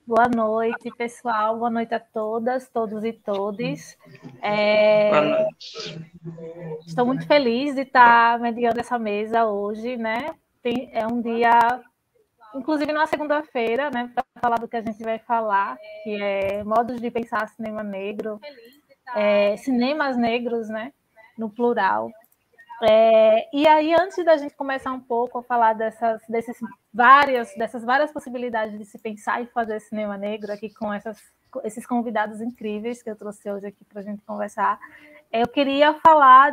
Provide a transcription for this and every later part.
Boa noite, pessoal. Boa noite a todas, todos e todes. Boa noite. Estou muito feliz de estar mediando essa mesa hoje, né? É um dia, inclusive na segunda-feira, né, para falar do que a gente vai falar, que é modos de pensar cinema negro, cinemas negros, né, no plural. E aí, antes da gente começar um pouco a falar dessas várias possibilidades de se pensar e fazer cinema negro aqui com esses convidados incríveis que eu trouxe hoje aqui para a gente conversar, eu queria falar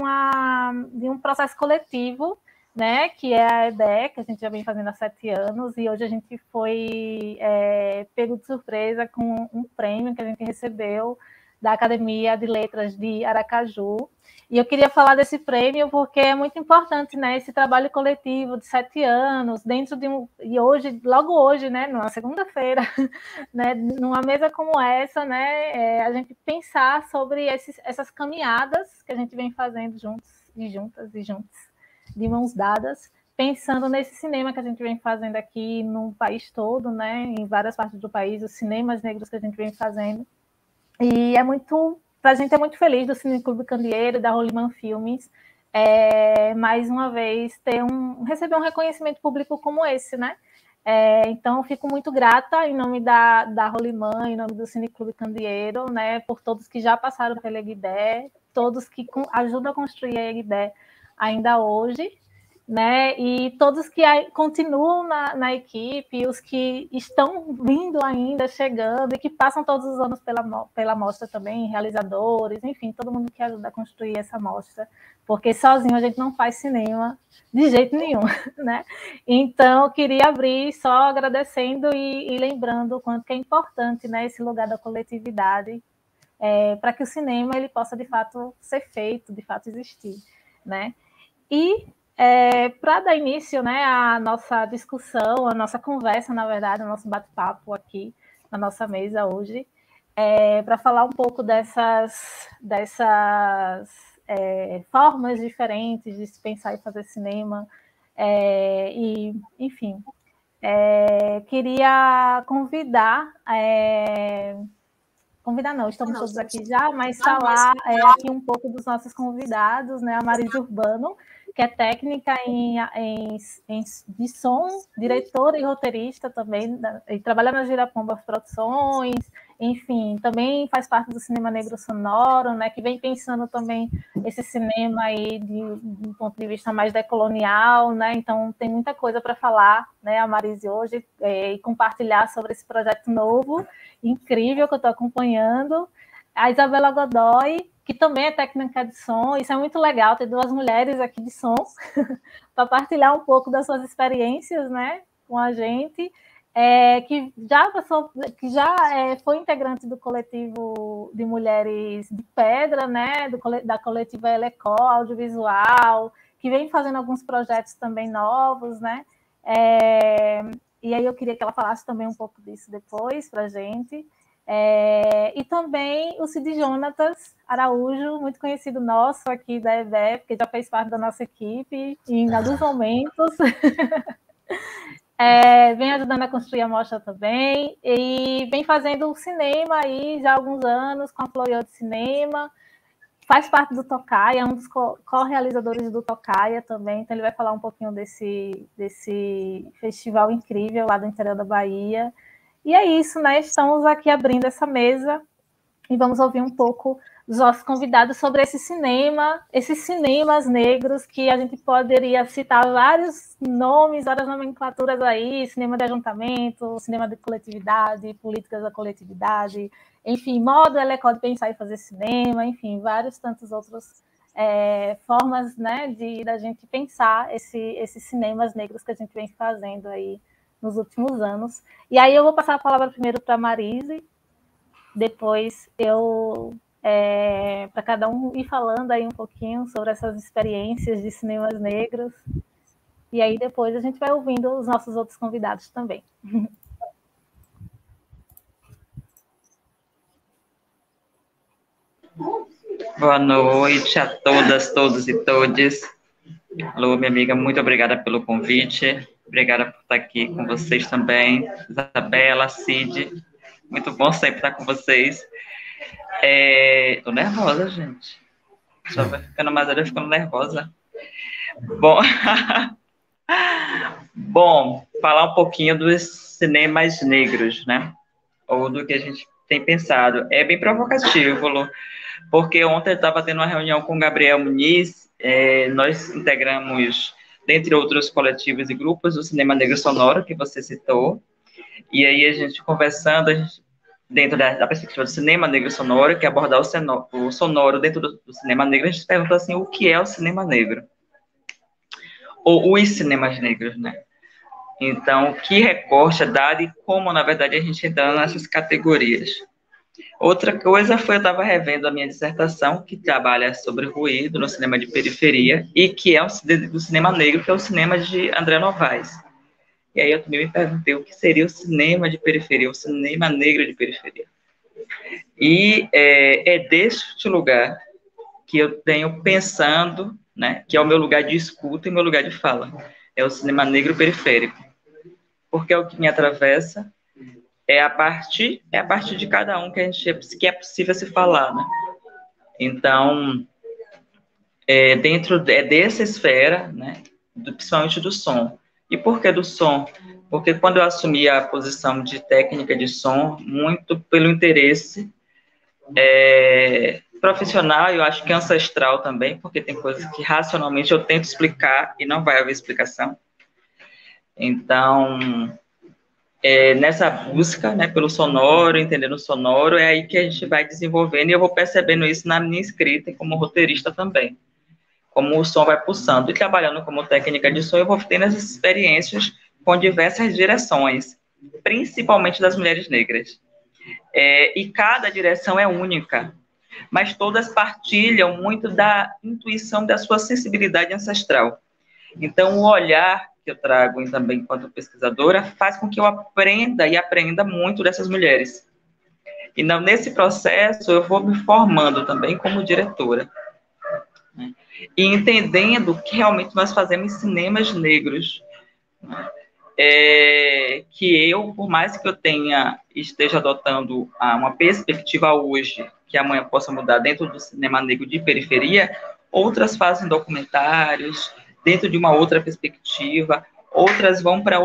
de um processo coletivo, né, que é a EBE, que a gente já vem fazendo há 7 anos, e hoje a gente foi pego de surpresa com um prêmio que a gente recebeu da Academia de Letras de Aracaju. E eu queria falar desse prêmio porque é muito importante, né, esse trabalho coletivo de 7 anos, dentro de e hoje, logo hoje, né, na segunda-feira, né, numa mesa como essa, né, a gente pensar sobre essas caminhadas que a gente vem fazendo juntos e juntas e juntos, de mãos dadas, pensando nesse cinema que a gente vem fazendo aqui no país todo, né, em várias partes do país, os cinemas negros que a gente vem fazendo. E para a gente é muito feliz do Cine Clube Candeeiro, da Rolimã Filmes, mais uma vez receber um reconhecimento público como esse, né? Então, eu fico muito grata em nome da Rolimã, em nome do Cine Clube Candeeiro, né, por todos que já passaram pela EGDE, todos que ajudam a construir a EGDE ainda hoje, né? E todos que continuam na equipe, os que estão vindo ainda, chegando, e que passam todos os anos pela mostra também, realizadores, enfim, todo mundo que ajuda a construir essa mostra, porque sozinho a gente não faz cinema de jeito nenhum, né? Então, eu queria abrir só agradecendo e lembrando o quanto que é importante, né, esse lugar da coletividade, para que o cinema ele possa, de fato, ser feito, de fato existir, né? E para dar início, né, à nossa discussão, à nossa conversa, na verdade, ao nosso bate-papo aqui na nossa mesa hoje, para falar um pouco dessas formas diferentes de se pensar e fazer cinema, e, enfim, queria convidar, convidar não, estamos todos aqui já, mas falar aqui um pouco dos nossos convidados, né, a Marise Urbano, que é técnica de som, diretora e roteirista também, e trabalha na Girapombas Produções, enfim, também faz parte do Cinema Negro Sonoro, né, que vem pensando também esse cinema aí de um ponto de vista mais decolonial, né, então tem muita coisa para falar, né, a Marise hoje, e compartilhar sobre esse projeto novo, incrível, que eu estou acompanhando. A Isabela Godoy, que também é técnica de som, isso é muito legal, ter duas mulheres aqui de som, para partilhar um pouco das suas experiências, né, com a gente, que já foi integrante do coletivo de mulheres de pedra, né, da coletiva Elecó, audiovisual, que vem fazendo alguns projetos também novos, né, e aí eu queria que ela falasse também um pouco disso depois para a gente. E também o Cid Jonatas Araújo, muito conhecido nosso aqui da EBE, que já fez parte da nossa equipe em alguns momentos. Vem ajudando a construir a mostra também, e vem fazendo cinema aí já há alguns anos, com a Florian de Cinema, faz parte do Tocaia, é um dos co-realizadores do Tocaia também, então ele vai falar um pouquinho desse festival incrível lá do interior da Bahia. E é isso, né? Estamos aqui abrindo essa mesa e vamos ouvir um pouco dos nossos convidados sobre esse cinema, esses cinemas negros, que a gente poderia citar vários nomes, várias nomenclaturas aí, cinema de ajuntamento, cinema de coletividade, políticas da coletividade, enfim, modo Elecó de pensar e fazer cinema, enfim, vários tantos outros formas, né, da gente pensar esses cinemas negros que a gente vem fazendo aí nos últimos anos. E aí eu vou passar a palavra primeiro para a Marise, depois para cada um ir falando aí um pouquinho sobre essas experiências de cinemas negros, e aí depois a gente vai ouvindo os nossos outros convidados também. Boa noite a todas, todos e todes. Alô, minha amiga, muito obrigada pelo convite. Obrigada por estar aqui com vocês também. Isabela, Cid, muito bom sempre estar com vocês. Tô nervosa, gente. Só vai ficando mais velha, ficando nervosa. Bom, bom, falar um pouquinho dos cinemas negros, né? Ou do que a gente tem pensado. É bem provocativo, Lu, porque ontem eu estava tendo uma reunião com o Gabriel Muniz, nós integramos, dentre outros coletivos e grupos, o Cinema Negro Sonoro, que você citou, e aí a gente conversando, dentro da perspectiva do cinema negro sonoro, que é abordar o sonoro dentro do cinema negro, a gente pergunta assim, o que é o cinema negro? Ou os cinemas negros, né? Então, que recorte é dado e como, na verdade, a gente entra nessas categorias. Outra coisa foi, eu estava revendo a minha dissertação, que trabalha sobre ruído no cinema de periferia, e que é do cinema negro, que é o cinema de André Novaes. E aí eu também me perguntei o que seria o cinema de periferia, o cinema negro de periferia. E é deste lugar que eu tenho pensando, né, que é o meu lugar de escuta e meu lugar de fala. É o cinema negro periférico. Porque é o que me atravessa, é a partir de cada um que é possível se falar, né? Então, dentro dessa esfera, né, principalmente do som. E por que do som? Porque quando eu assumi a posição de técnica de som, muito pelo interesse profissional, eu acho que ancestral também, porque tem coisas que racionalmente eu tento explicar e não vai haver explicação. Então, nessa busca, né, pelo sonoro, entendendo o sonoro, é aí que a gente vai desenvolvendo, e eu vou percebendo isso na minha escrita e como roteirista também, como o som vai pulsando. E trabalhando como técnica de som, eu vou tendo essas experiências com diversas direções, principalmente das mulheres negras. E cada direção é única, mas todas partilham muito da intuição da sua sensibilidade ancestral. Então, o olhar que eu trago também enquanto pesquisadora faz com que eu aprenda muito dessas mulheres. E nesse processo eu vou me formando também como diretora, né? E entendendo que realmente nós fazemos cinemas negros, né? Que eu, por mais que eu esteja adotando uma perspectiva hoje, que amanhã possa mudar dentro do cinema negro de periferia, outras fazem documentários dentro de uma outra perspectiva, outras vão para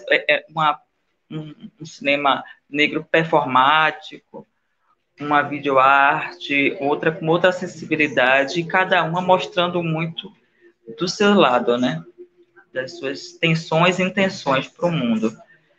um cinema negro performático, uma videoarte, outra com outra sensibilidade, e cada uma mostrando muito do seu lado, né? Das suas tensões e intenções para o mundo.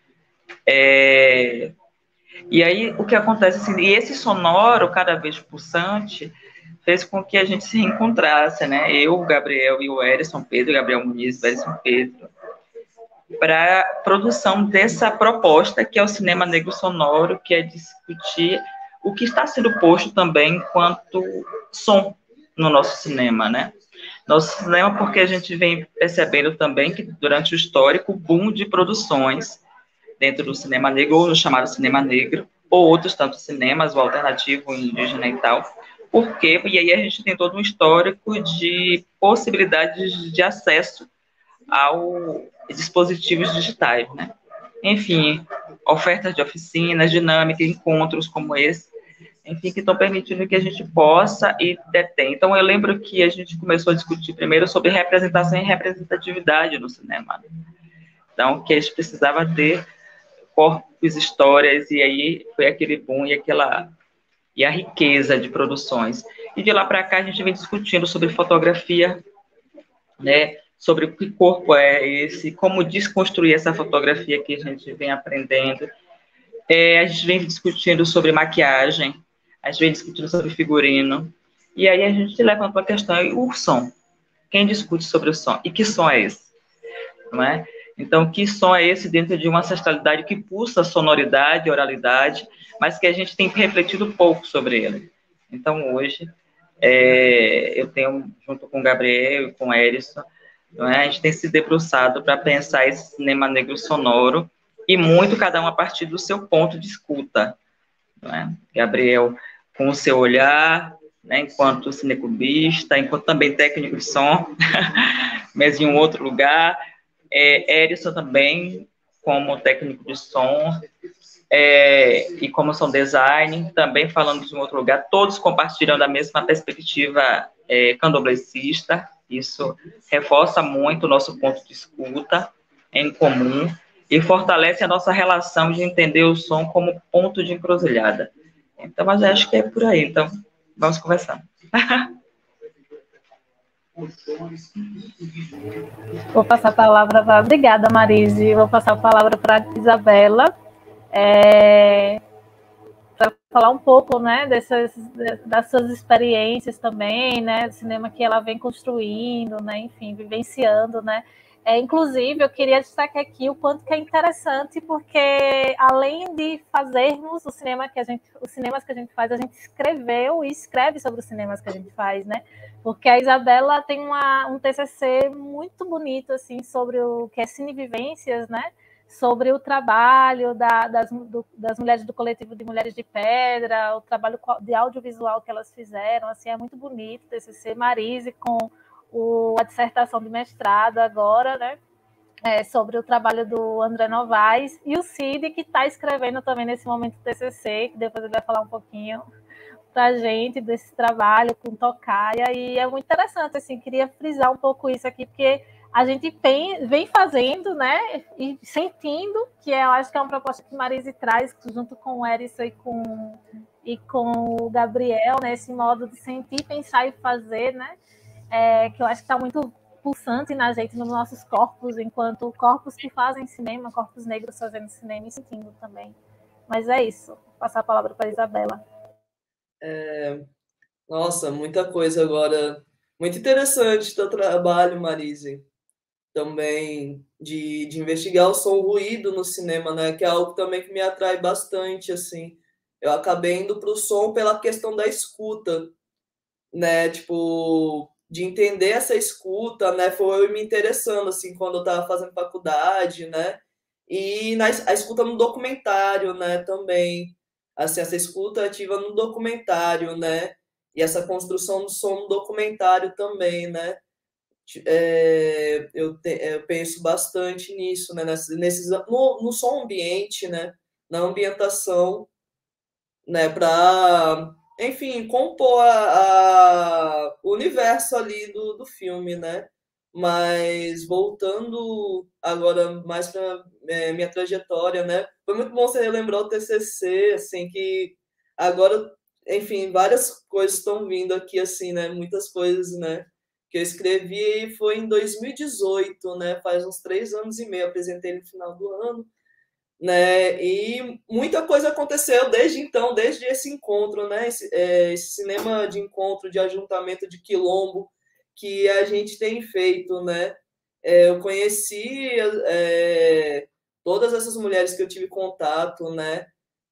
E aí, o que acontece, assim, e esse sonoro, cada vez pulsante, fez com que a gente se reencontrasse, né? Eu, o Gabriel e o Erison Pedro, Gabriel Muniz, o Erison Pedro, para a produção dessa proposta, que é o Cinema Negro Sonoro, que é discutir o que está sendo posto também enquanto som no nosso cinema, né? Nosso cinema, porque a gente vem percebendo também que, durante o histórico, o boom de produções dentro do cinema negro, ou chamado cinema negro, ou outros tantos cinemas, o alternativo, o indígena e tal, porque, e aí a gente tem todo um histórico de possibilidades de acesso ao dispositivos digitais, né? Enfim, ofertas de oficinas, dinâmicas, encontros como esse, enfim, que estão permitindo que a gente possa e detém. Então, eu lembro que a gente começou a discutir primeiro sobre representação e representatividade no cinema. Então, que a gente precisava ter corpos, histórias, e aí foi aquele boom e a riqueza de produções. E de lá para cá a gente vem discutindo sobre fotografia, né, sobre o que corpo é esse, como desconstruir essa fotografia que a gente vem aprendendo. A gente vem discutindo sobre maquiagem, a gente vem discutindo sobre figurino, e aí a gente levanta a questão, o som. Quem discute sobre o som? E que som é esse? Não é? Então, que som é esse dentro de uma ancestralidade que pulsa sonoridade, oralidade, mas que a gente tem refletido pouco sobre ele. Então, hoje, eu tenho, junto com o Gabriel e com o Erison, não é? A gente tem se debruçado para pensar esse cinema negro sonoro, e muito cada um a partir do seu ponto de escuta. Não é? Gabriel, com o seu olhar, né, enquanto cineclubista, enquanto também técnico de som, mas em um outro lugar, Erison também, como técnico de som, e como som design, também falando de um outro lugar, todos compartilhando a mesma perspectiva candomblessista. Isso reforça muito o nosso ponto de escuta em comum e fortalece a nossa relação de entender o som como ponto de encruzilhada. Então, mas acho que é por aí. Então, vamos conversar. Vou passar a palavra para... Obrigada, Marise. Vou passar a palavra para a Isabela, para falar um pouco, né, das suas experiências também, né, do cinema que ela vem construindo, né, enfim, vivenciando, né. Inclusive, eu queria destacar aqui o quanto que é interessante, porque além de fazermos os cinemas que a gente faz, a gente escreveu e escreve sobre os cinemas que a gente faz, né? Porque a Isabela tem um TCC muito bonito assim sobre o que é cinevivências, né? Sobre o trabalho das mulheres do coletivo de Mulheres de Pedra, o trabalho de audiovisual que elas fizeram, assim, é muito bonito. TCC Marise com a dissertação de mestrado agora, né? Sobre o trabalho do André Novaes, e o Cid, que está escrevendo também nesse momento o TCC, que depois ele vai falar um pouquinho para a gente desse trabalho com Tocaia, e é muito interessante, assim, queria frisar um pouco isso aqui, porque a gente vem fazendo, né, e sentindo, que eu acho que é uma proposta que Marise traz, junto com o Erison e com o Gabriel, né, esse modo de sentir, pensar e fazer, né, que eu acho que está muito pulsante na gente, nos nossos corpos, enquanto corpos que fazem cinema, corpos negros fazendo cinema e sentindo também. Mas é isso. Vou passar a palavra para a Isabela. Nossa, muita coisa agora. Muito interessante o teu trabalho, Marise. Também de investigar o som ruído no cinema, né? Que é algo também que me atrai bastante, assim. Eu acabei indo para o som pela questão da escuta, né? Tipo, de entender essa escuta, né? Foi me interessando, assim, quando eu estava fazendo faculdade, né? E a escuta no documentário, né? Também, assim, essa escuta ativa no documentário, né? E essa construção do som no documentário também, né? Eu penso bastante nisso, né? No som ambiente, né? Na ambientação, né? Para, enfim, compor o universo ali do filme, né? Mas voltando agora mais para minha trajetória, né? Foi muito bom você relembrar o TCC, assim, que agora, enfim, várias coisas estão vindo aqui, assim, né? Muitas coisas, né? Que eu escrevi foi em 2018, né? Faz uns 3 anos e meio, apresentei no final do ano, né? E muita coisa aconteceu desde então, desde esse encontro, né? Esse cinema de encontro, de ajuntamento de quilombo que a gente tem feito, né? Eu conheci todas essas mulheres que eu tive contato, né?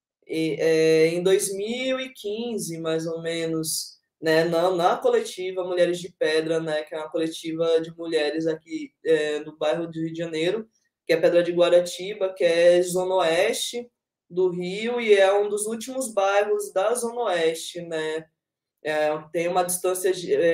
Em 2015, mais ou menos, né? Na coletiva Mulheres de Pedra, né? Que é uma coletiva de mulheres aqui no bairro do Rio de Janeiro, que é Pedra de Guaratiba, que é zona oeste do Rio e é um dos últimos bairros da zona oeste, né? Tem uma distância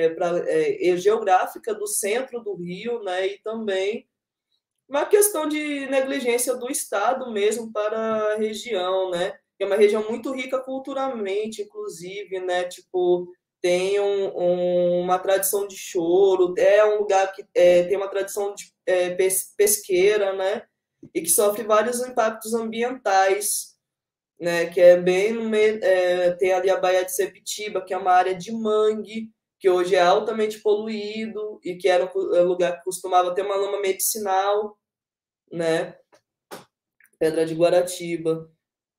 geográfica do centro do Rio, né? E também uma questão de negligência do Estado mesmo para a região, né? É uma região muito rica culturalmente, inclusive, né? Tipo, tem uma tradição de choro, é um lugar que tem uma tradição de pesqueira, né? E que sofre vários impactos ambientais, né? Que é bem no meio, tem ali a Baía de Sepitiba, que é uma área de mangue, que hoje é altamente poluído e que era um lugar que costumava ter uma lama medicinal, né? Pedra de Guaratiba.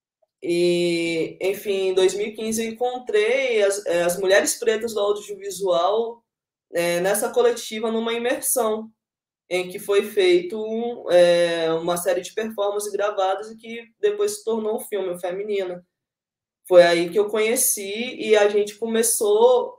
E, enfim, em 2015 eu encontrei as mulheres pretas do audiovisual nessa coletiva numa imersão em que foi feito uma série de performances gravadas e que depois se tornou um filme, Feminina. Foi aí que eu conheci e a gente começou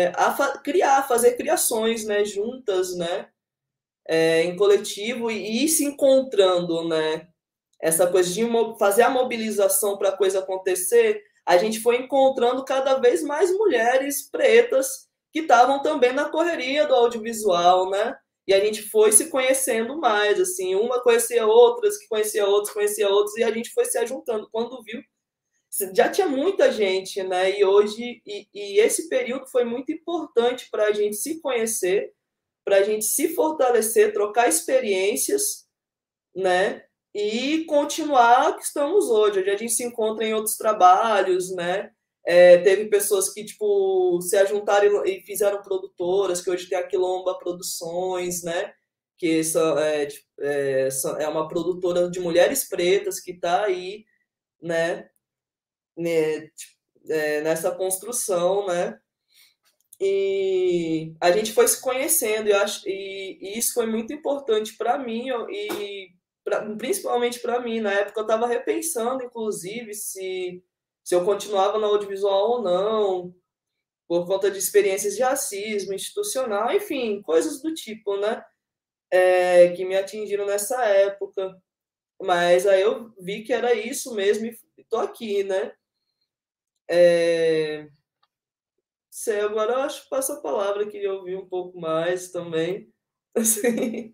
a fazer criações, né, juntas, né, em coletivo e ir se encontrando, né, essa coisa de fazer a mobilização para a coisa acontecer. A gente foi encontrando cada vez mais mulheres pretas que estavam também na correria do audiovisual, né, E a gente foi se conhecendo mais, assim, uma conhecia outras, que conhecia outros, e a gente foi se ajuntando. Quando viu, já tinha muita gente, né? E hoje, esse período foi muito importante para a gente se conhecer, para a gente se fortalecer, trocar experiências, né? E continuar que estamos hoje. Hoje a gente se encontra em outros trabalhos, né? Teve pessoas que tipo se ajuntaram e fizeram produtoras, que hoje tem a Quilomba Produções, né? Que é uma produtora de mulheres pretas que está aí, né, nessa construção, né? E a gente foi se conhecendo, e isso foi muito importante para mim, principalmente para mim. Na época eu estava repensando, inclusive, se eu continuava na audiovisual ou não, por conta de experiências de racismo institucional, enfim, coisas do tipo, né? Que me atingiram nessa época. Mas aí eu vi que era isso mesmo e estou aqui, né? Sei, agora eu acho que passa a palavra, queria ouvir um pouco mais também. Assim.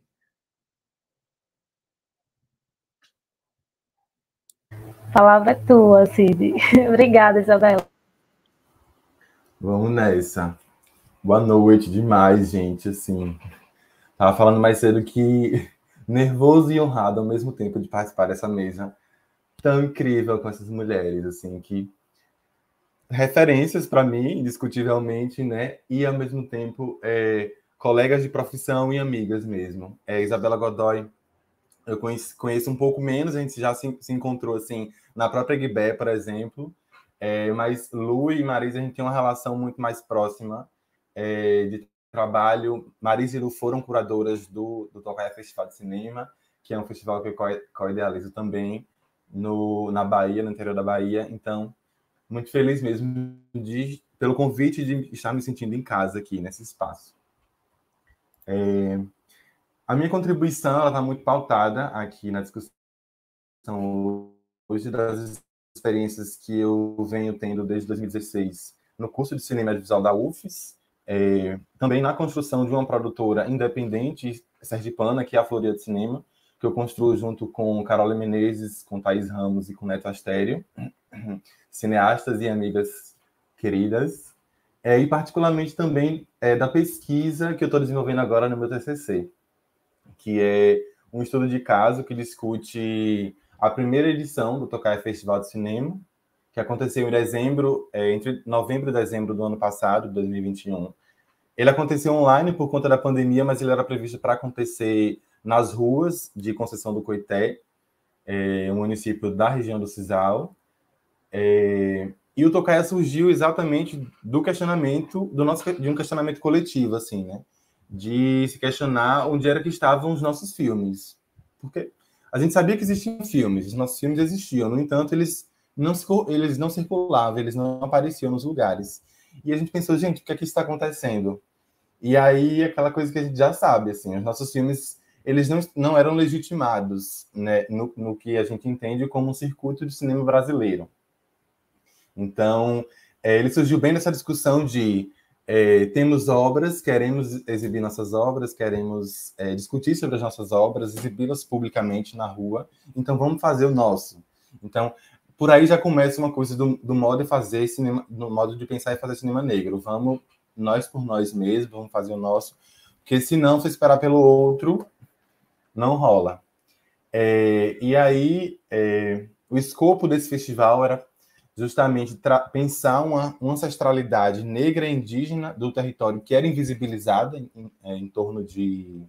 A palavra é tua, Cid. Obrigada, Isabela. Vamos nessa. Boa noite demais, gente. Assim, tava falando mais cedo que nervoso e honrado ao mesmo tempo de participar dessa mesa tão incrível com essas mulheres, assim, que referências para mim, indiscutivelmente, né? E ao mesmo tempo colegas de profissão e amigas mesmo. Isabela Godoy, eu conheço um pouco menos, a gente já se encontrou assim na própria Guibé, por exemplo. Mas Lu e Marisa, a gente tem uma relação muito mais próxima de trabalho. Marisa e Lu foram curadoras do Tocaia Festival de Cinema, que é um festival que eu co-idealizo também na Bahia, no interior da Bahia. Então, muito feliz mesmo pelo convite de estar me sentindo em casa aqui, nesse espaço. A minha contribuição está muito pautada aqui na discussão hoje das experiências que eu venho tendo desde 2016 no curso de Cinema Audiovisual da UFES, também na construção de uma produtora independente sergipana, que é a Floria de Cinema, que eu construo junto com Carola Menezes, com Thaís Ramos e com Neto Astério, cineastas e amigas queridas, e particularmente também da pesquisa que eu estou desenvolvendo agora no meu TCC, que é um estudo de caso que discute a primeira edição do Tocaia Festival de Cinema, que aconteceu em dezembro, entre novembro e dezembro do ano passado, 2021. Ele aconteceu online por conta da pandemia, mas ele era previsto para acontecer nas ruas de Conceição do Coité, um município da região do Cisal. E o Tocaia surgiu exatamente do questionamento, de um questionamento coletivo, assim, né? De se questionar onde era que estavam os nossos filmes. Porque a gente sabia que existiam filmes, os nossos filmes existiam, no entanto, eles não circulavam, eles não apareciam nos lugares. E a gente pensou, gente, o que é que está acontecendo? E aí, aquela coisa que a gente já sabe, assim, os nossos filmes, eles não eram legitimados, né, no que a gente entende como um circuito de cinema brasileiro. Então, ele surgiu bem nessa discussão de temos obras, queremos exibir nossas obras, queremos discutir sobre as nossas obras, exibi-las publicamente na rua, então vamos fazer o nosso. Então, por aí já começa uma coisa do modo de fazer cinema, no modo de pensar e fazer cinema negro. Vamos nós por nós mesmos, vamos fazer o nosso, porque se não, se esperar pelo outro, não rola. E aí, o escopo desse festival era justamente pensar uma ancestralidade negra e indígena do território que era invisibilizada em torno de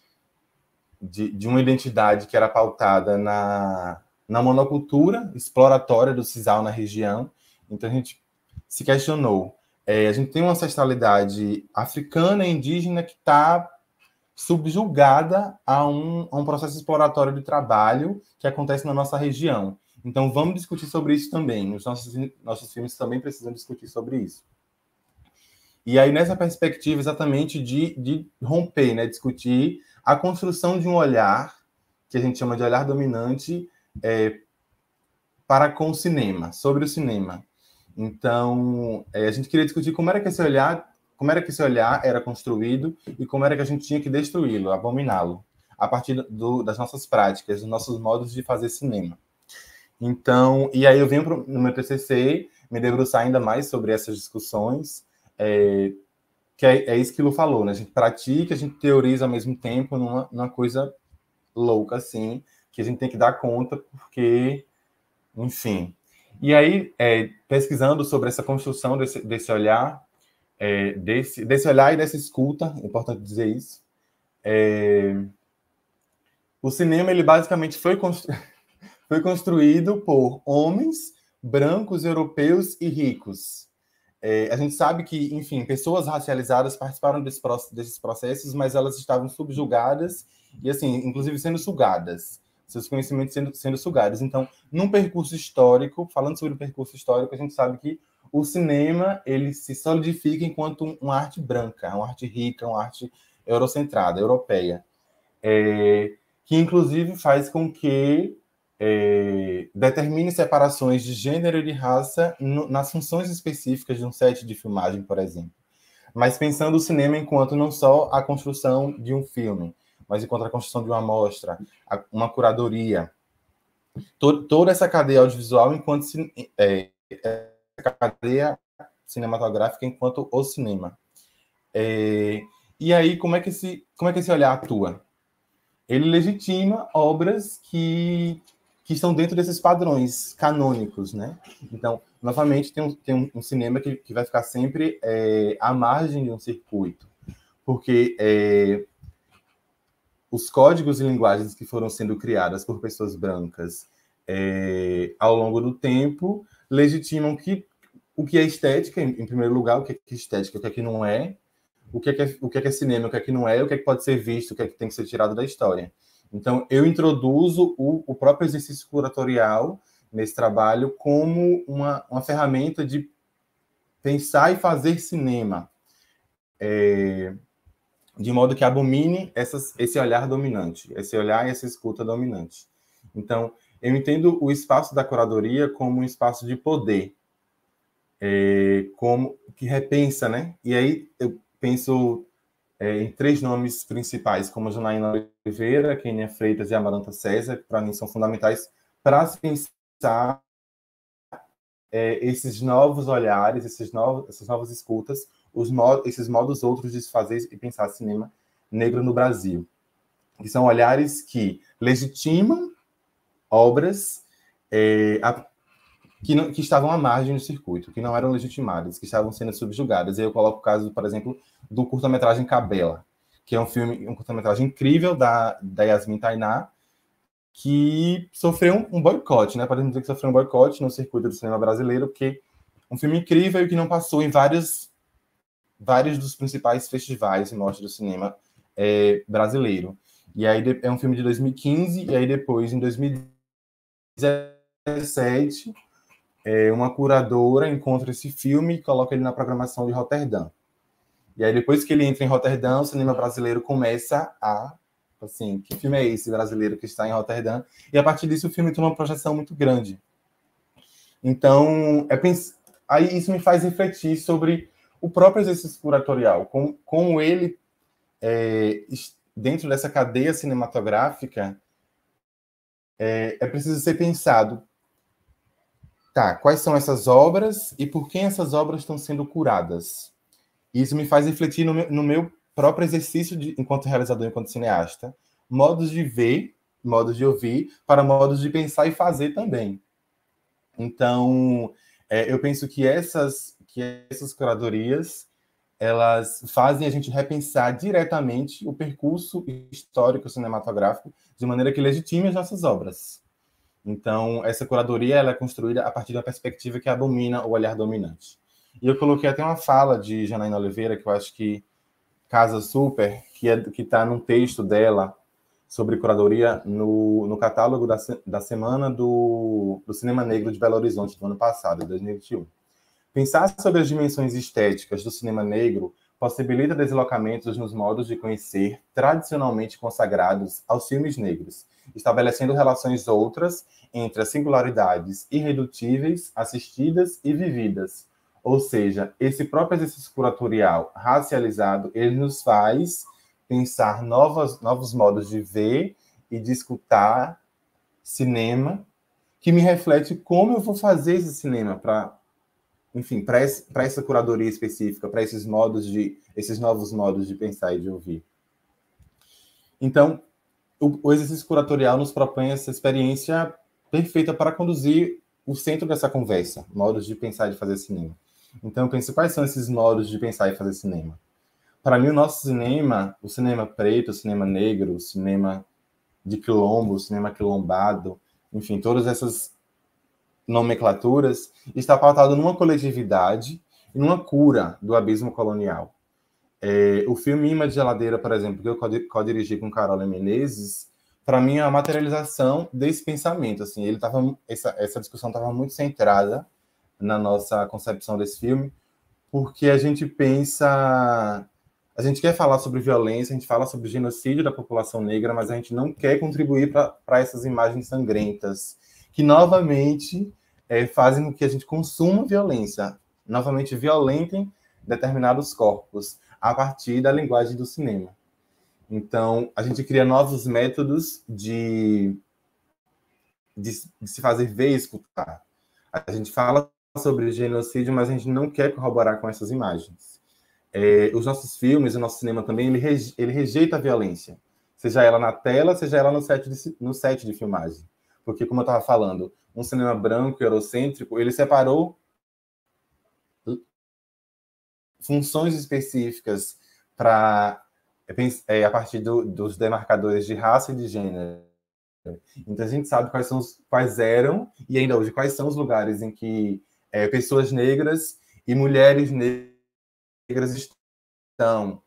uma identidade que era pautada na monocultura exploratória do sisal na região. Então, a gente se questionou. A gente tem uma ancestralidade africana e indígena que está subjugada a um processo exploratório de trabalho que acontece na nossa região. Então, vamos discutir sobre isso também. Os nossos filmes também precisam discutir sobre isso. E aí, nessa perspectiva, exatamente de romper, né, discutir a construção de um olhar, que a gente chama de olhar dominante, para com o cinema, sobre o cinema. Então, a gente queria discutir como era que esse olhar como era que esse olhar era construído e como era que a gente tinha que destruí-lo, abominá-lo, a partir das nossas práticas, dos nossos modos de fazer cinema. Então, e aí eu venho no meu TCC me debruçar ainda mais sobre essas discussões, que é isso que o Lu falou, né? A gente pratica, a gente teoriza ao mesmo tempo numa coisa louca, assim, que a gente tem que dar conta, porque, enfim. E aí, pesquisando sobre essa construção desse olhar, desse olhar e dessa escuta, é importante dizer isso, o cinema, ele basicamente foi construído por homens brancos, europeus e ricos. A gente sabe que, enfim, pessoas racializadas participaram desses processos, mas elas estavam subjugadas e, assim, inclusive sendo sugadas, seus conhecimentos sendo sugados. Então, num percurso histórico, falando sobre o percurso histórico, a gente sabe que o cinema, ele se solidifica enquanto uma arte branca, uma arte rica, uma arte eurocentrada, europeia, que, inclusive, faz com que determine separações de gênero e de raça nas funções específicas de um set de filmagem, por exemplo. Mas pensando o cinema enquanto não só a construção de um filme, mas enquanto a construção de uma mostra, uma curadoria. Toda essa cadeia audiovisual enquanto essa cadeia cinematográfica enquanto o cinema. E aí, como é que esse olhar atua? Ele legitima obras que estão dentro desses padrões canônicos, né? Então, novamente, tem um cinema que vai ficar sempre à margem de um circuito, porque os códigos e linguagens que foram sendo criadas por pessoas brancas ao longo do tempo legitimam o que é estética, em primeiro lugar, o que é estética, o que é que não é, o que é cinema, o que é que não é, o que é que pode ser visto, o que é que tem que ser tirado da história. Então, eu introduzo o próprio exercício curatorial nesse trabalho como uma ferramenta de pensar e fazer cinema, de modo que abomine esse olhar dominante, esse olhar e essa escuta dominante. Então, eu entendo o espaço da curadoria como um espaço de poder, como que repensa, né? E aí eu penso em 3 nomes principais, como Janaína Oliveira, Kênia Freitas e Amaranta César, que para mim são fundamentais para se pensar esses novos olhares, essas novas escutas, esses modos outros de se fazer e pensar cinema negro no Brasil, que são olhares que legitimam obras que estavam à margem do circuito, que não eram legitimadas, que estavam sendo subjugadas. E eu coloco o caso, por exemplo, do curta-metragem Cabela, que é um curta-metragem incrível da Yasmin Tainá, que sofreu um boicote, né? Podemos dizer que sofreu um boicote no circuito do cinema brasileiro, porque é um filme incrível e que não passou em vários dos principais festivais e mostras do cinema brasileiro. E aí é um filme de 2015, e aí depois, em 2017, uma curadora encontra esse filme e coloca ele na programação de Roterdã. E aí, depois que ele entra em Roterdã, o cinema brasileiro começa assim, que filme é esse brasileiro que está em Roterdã? E a partir disso, o filme tem uma projeção muito grande. Então, aí isso me faz refletir sobre o próprio exercício curatorial, como ele, dentro dessa cadeia cinematográfica, é preciso ser pensado. Tá, quais são essas obras e por quem essas obras estão sendo curadas? Isso me faz refletir no meu próprio exercício enquanto realizador, enquanto cineasta, modos de ver, modos de ouvir, para modos de pensar e fazer também. Então, eu penso que essas curadorias, elas fazem a gente repensar diretamente o percurso histórico cinematográfico de maneira que legitime as nossas obras. Então, essa curadoria ela é construída a partir de uma perspectiva que abomina o olhar dominante. E eu coloquei até uma fala de Janaína Oliveira, que eu acho que casa super, que está num texto dela sobre curadoria no catálogo da Semana do Cinema Negro de Belo Horizonte, do ano passado, de 2021. Pensar sobre as dimensões estéticas do cinema negro possibilita deslocamentos nos modos de conhecer tradicionalmente consagrados aos filmes negros, estabelecendo relações outras entre as singularidades irredutíveis, assistidas e vividas, Ou seja, esse próprio exercício curatorial racializado, ele nos faz pensar novos modos de ver e de escutar cinema, que me reflete como eu vou fazer esse cinema para, enfim, para essa curadoria específica, para esses novos modos de pensar e de ouvir. Então, o exercício curatorial nos propõe essa experiência perfeita para conduzir o centro dessa conversa, modos de pensar e de fazer cinema. Então, eu penso, quais são esses modos de pensar e fazer cinema? Para mim, o nosso cinema, o cinema preto, o cinema negro, o cinema de quilombo, o cinema quilombado, enfim, todas essas nomenclaturas, está pautado numa coletividade e numa cura do abismo colonial. O filme Imã de Geladeira, por exemplo, que eu co-dirigi com Carola Menezes, para mim é a materialização desse pensamento. Assim, essa discussão estava muito centrada na nossa concepção desse filme, porque a gente quer falar sobre violência, a gente fala sobre genocídio da população negra, mas a gente não quer contribuir para essas imagens sangrentas, que novamente fazem com que a gente consuma violência, novamente violentem determinados corpos, a partir da linguagem do cinema. Então, a gente cria novos métodos de se fazer ver e escutar. A gente fala sobre genocídio, mas a gente não quer corroborar com essas imagens. Os nossos filmes, o nosso cinema também, ele rejeita a violência, seja ela na tela, seja ela no set de filmagem. Porque, como eu estava falando, um cinema branco e eurocêntrico, ele separou funções específicas a partir dos demarcadores de raça e de gênero. Então, a gente sabe quais eram, e ainda hoje, quais são os lugares em que pessoas negras e mulheres negras estão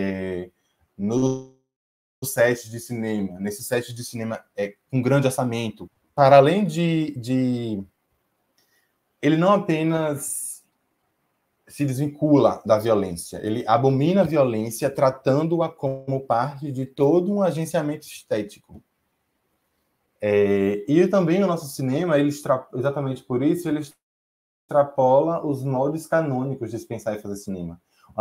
no set de cinema, nesse set de cinema com grande orçamento. Para além de ele não apenas se desvincula da violência, ele abomina a violência, tratando-a como parte de todo um agenciamento estético. E também o nosso cinema, exatamente por isso, ele extrapola os moldes canônicos de se pensar e fazer cinema.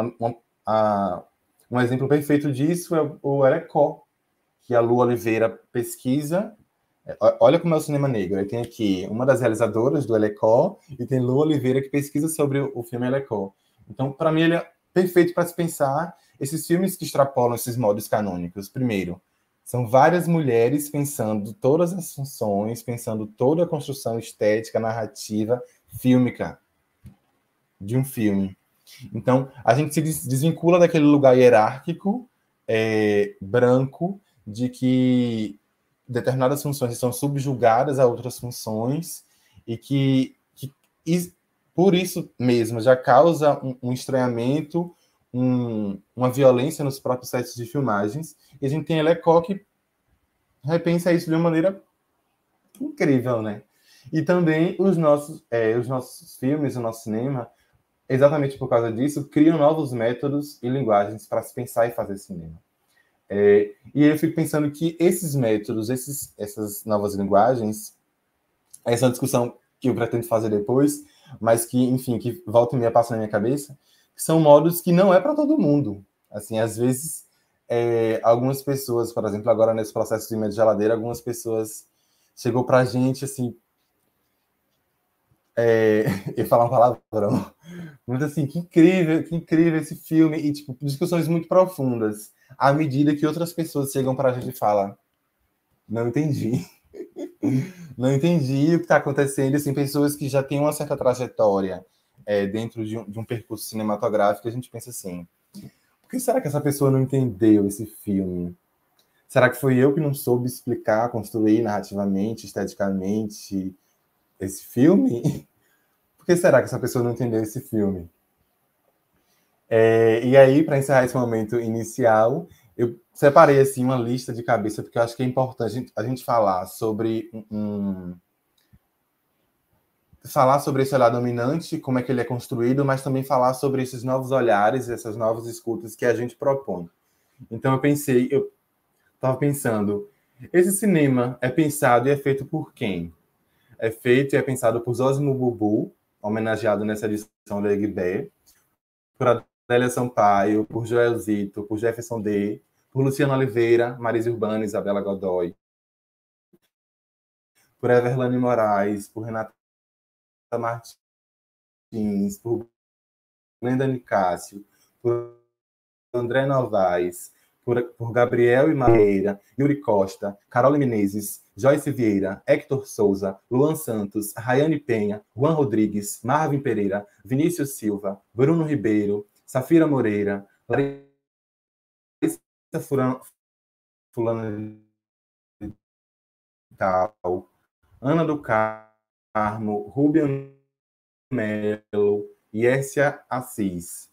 Um exemplo perfeito disso é o Elecó, que a Lu Oliveira pesquisa. Olha como é o cinema negro. Aí tem aqui uma das realizadoras do Elecó e tem Lu Oliveira que pesquisa sobre o filme Elecó. Então, para mim, ele é perfeito para se pensar esses filmes que extrapolam esses modos canônicos. Primeiro, são várias mulheres pensando todas as funções, pensando toda a construção estética, narrativa, fílmica de um filme. Então, a gente se desvincula daquele lugar hierárquico, branco, de que determinadas funções estão subjugadas a outras funções e que por isso mesmo já causa um estranhamento, uma violência nos próprios sets de filmagens. E a gente tem Elecó que repensa isso de uma maneira incrível, né? E também os nossos filmes, o nosso cinema, exatamente por causa disso, criam novos métodos e linguagens para se pensar e fazer cinema. E eu fico pensando que esses métodos, essas novas linguagens, essa é uma discussão que eu pretendo fazer depois, mas que, enfim, que volta e meia passa na minha cabeça, que são modos que não é para todo mundo. Assim, às vezes, algumas pessoas, por exemplo, agora nesse processo de Imã de Geladeira, algumas pessoas chegou para a gente, assim, eu falar um palavrão, muito assim, que incrível esse filme, e, tipo, discussões muito profundas, à medida que outras pessoas chegam para a gente e falam, não entendi. Não entendi o que está acontecendo. Assim, pessoas que já têm uma certa trajetória dentro de um percurso cinematográfico, a gente pensa assim, por que será que essa pessoa não entendeu esse filme? Será que foi eu que não soube explicar, construir narrativamente, esteticamente esse filme? Por que será que essa pessoa não entendeu esse filme? E aí, para encerrar esse momento inicial, eu separei assim, uma lista de cabeça, porque eu acho que é importante a gente falar sobre falar sobre esse olhar dominante, como é que ele é construído, mas também falar sobre esses novos olhares, essas novas escutas que a gente propõe. Então eu estava pensando, esse cinema é pensado e é feito por quem? É feito e é pensado por Zósimo Bubu, homenageado nessa edição da Egbé, por Adélia Sampaio, por Joelzito, por Jefferson D., por Luciana Oliveira, Marise Urbano e Isabela Godoy, por Everlane Moraes, por Renata Martins, por Glenda Nicásio, por André Novaes, por Gabriel e Mareira, Yuri Costa, Carol Menezes, Joyce Vieira, Hector Souza, Luan Santos, Rayane Penha, Juan Rodrigues, Marvin Pereira, Vinícius Silva, Bruno Ribeiro, Safira Moreira, Larissa Fulano de Tal, Ana do Carmo, Rubian Melo, Yércia Assis.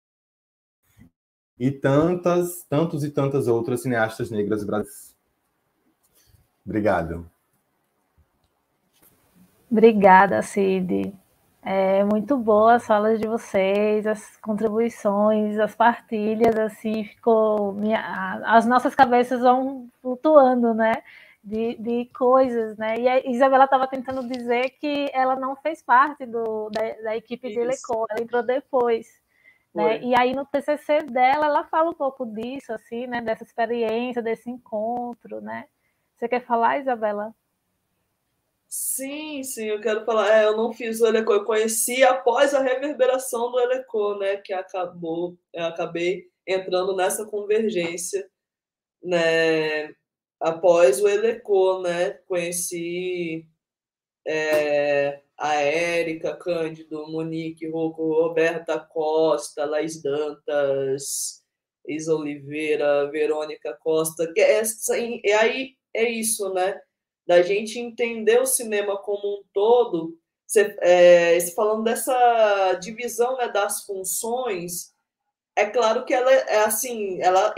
E tantos e tantas outras cineastas negras brasileiras. Obrigado. Obrigada, Cid. É muito boa as falas de vocês, as contribuições, as partilhas, assim, as nossas cabeças vão flutuando, né? De coisas, né? E a Isabela estava tentando dizer que ela não fez parte da equipe de Lecor, ela entrou depois. Né? E aí no TCC dela, ela fala um pouco disso, assim, né? Dessa experiência, desse encontro, né? Você quer falar, Isabela? Sim, eu quero falar. Eu não fiz o Elecor, eu conheci após a reverberação do Elecor, né? Que eu acabei entrando nessa convergência, né? Após o Elecor, né? Conheci a Érica, Cândido, Monique, Rocco, Roberta Costa, Laís Dantas, Isa Oliveira, Verônica Costa. Aí é isso, né? Da gente entender o cinema como um todo, falando dessa divisão, né, das funções, é claro que ela ela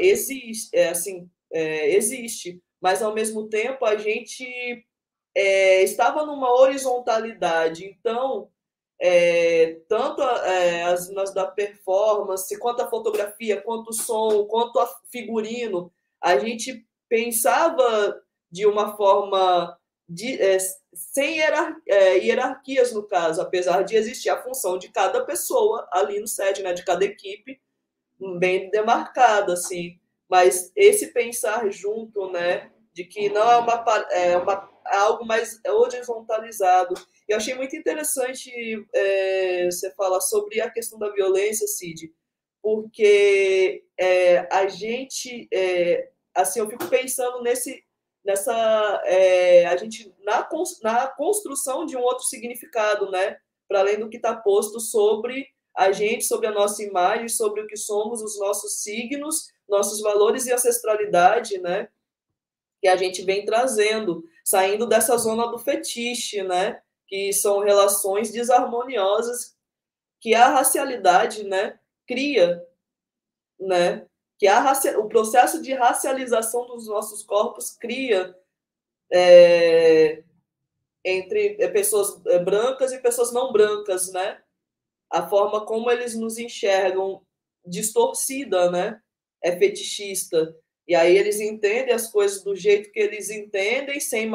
existe, mas ao mesmo tempo a gente estava numa horizontalidade, então tanto as da performance, quanto a fotografia, quanto o som, quanto a figurino, a gente pensava de uma forma sem hierarquias, no caso, apesar de existir a função de cada pessoa ali no set, né, de cada equipe, bem demarcada, assim. Mas esse pensar junto, né, de que não é algo mais horizontalizado. Eu achei muito interessante você falar sobre a questão da violência, Cid, porque a gente, assim, eu fico pensando a gente na construção de um outro significado, né, para além do que está posto sobre a gente, sobre a nossa imagem, sobre o que somos, os nossos signos, nossos valores e ancestralidade, né, que a gente vem trazendo, saindo dessa zona do fetiche, né, que são relações desarmoniosas que a racialidade, né, cria, né, que o processo de racialização dos nossos corpos cria entre pessoas brancas e pessoas não brancas, né, a forma como eles nos enxergam distorcida, né, é fetichista. E aí eles entendem as coisas do jeito que eles entendem, sem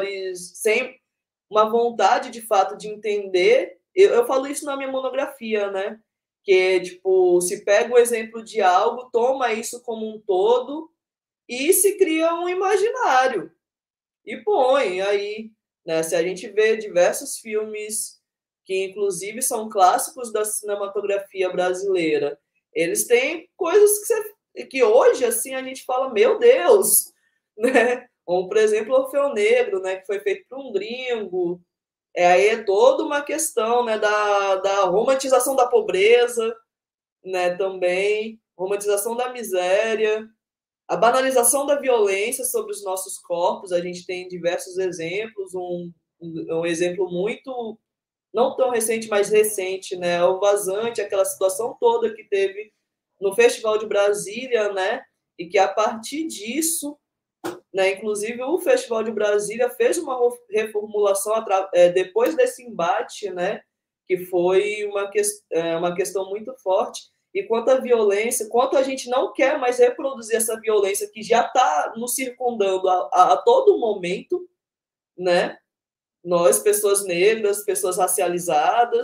uma vontade de fato de entender. Eu falo isso na minha monografia, né? Que tipo, se pega o exemplo de algo, toma isso como um todo e se cria um imaginário e põe aí, né? Se a gente vê diversos filmes que inclusive são clássicos da cinematografia brasileira, eles têm coisas que hoje assim a gente fala, meu Deus, né? Como, por exemplo, Orfeu Negro, né, que foi feito por um gringo. Aí é toda uma questão, né, da romantização da pobreza, né, também, romantização da miséria, a banalização da violência sobre os nossos corpos. A gente tem diversos exemplos, um exemplo muito, não tão recente, mas recente, né, o Vazante, aquela situação toda que teve no Festival de Brasília, né, e que a partir disso, né, inclusive o Festival de Brasília fez uma reformulação depois desse embate, né, que foi uma questão muito forte. E quanto à violência, quanto a gente não quer mais reproduzir essa violência que já está nos circundando a todo momento, né? Nós, pessoas negras, pessoas racializadas,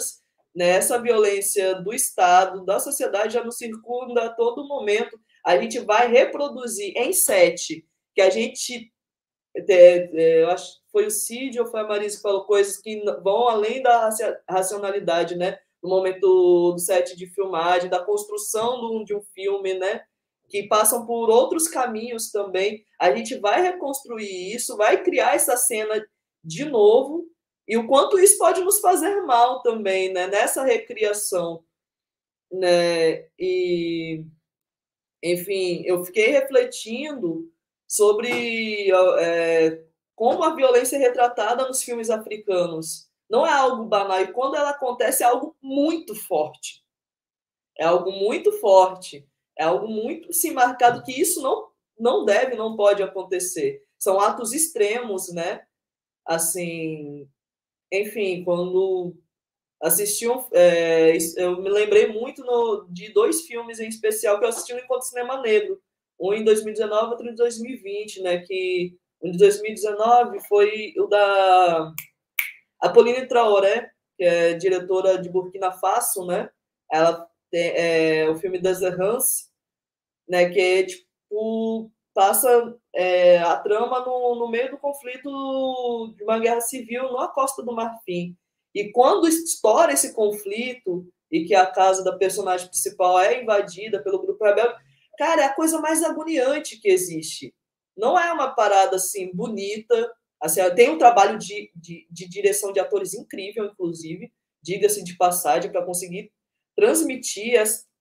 né? Essa violência do Estado, da sociedade já nos circunda a todo momento. A gente vai reproduzir em set, que a gente... eu acho que foi o Cid ou foi a Marisa que falou coisas que vão além da racionalidade, né? No momento do set de filmagem, da construção de um filme, né? Que passam por outros caminhos também. A gente vai reconstruir isso, vai criar essa cena de novo, e o quanto isso pode nos fazer mal também, né? Nessa recriação, né? E, enfim, eu fiquei refletindo sobre como a violência é retratada nos filmes africanos. Não é algo banal, e quando ela acontece é algo muito forte. É algo muito forte. É algo muito sim, marcado, que isso não deve, não pode acontecer. São atos extremos, né? Assim, enfim, quando assistiam... eu me lembrei muito de 2 filmes em especial que eu assisti no Encontro Cinema Negro. Um em 2019, outro em 2020, né? Que o de 2019 foi o da Apolline Traoré, que é diretora de Burkina Faso, né? Ela tem o filme Das Errances, né? Que é, tipo, passa a trama no meio do conflito de uma guerra civil na Costa do Marfim. E quando estoura esse conflito e que a casa da personagem principal é invadida pelo grupo rebelde, cara, é a coisa mais agoniante que existe. Não é uma parada assim bonita. Assim, tem um trabalho de direção de atores incrível, inclusive, diga-se de passagem, para conseguir transmitir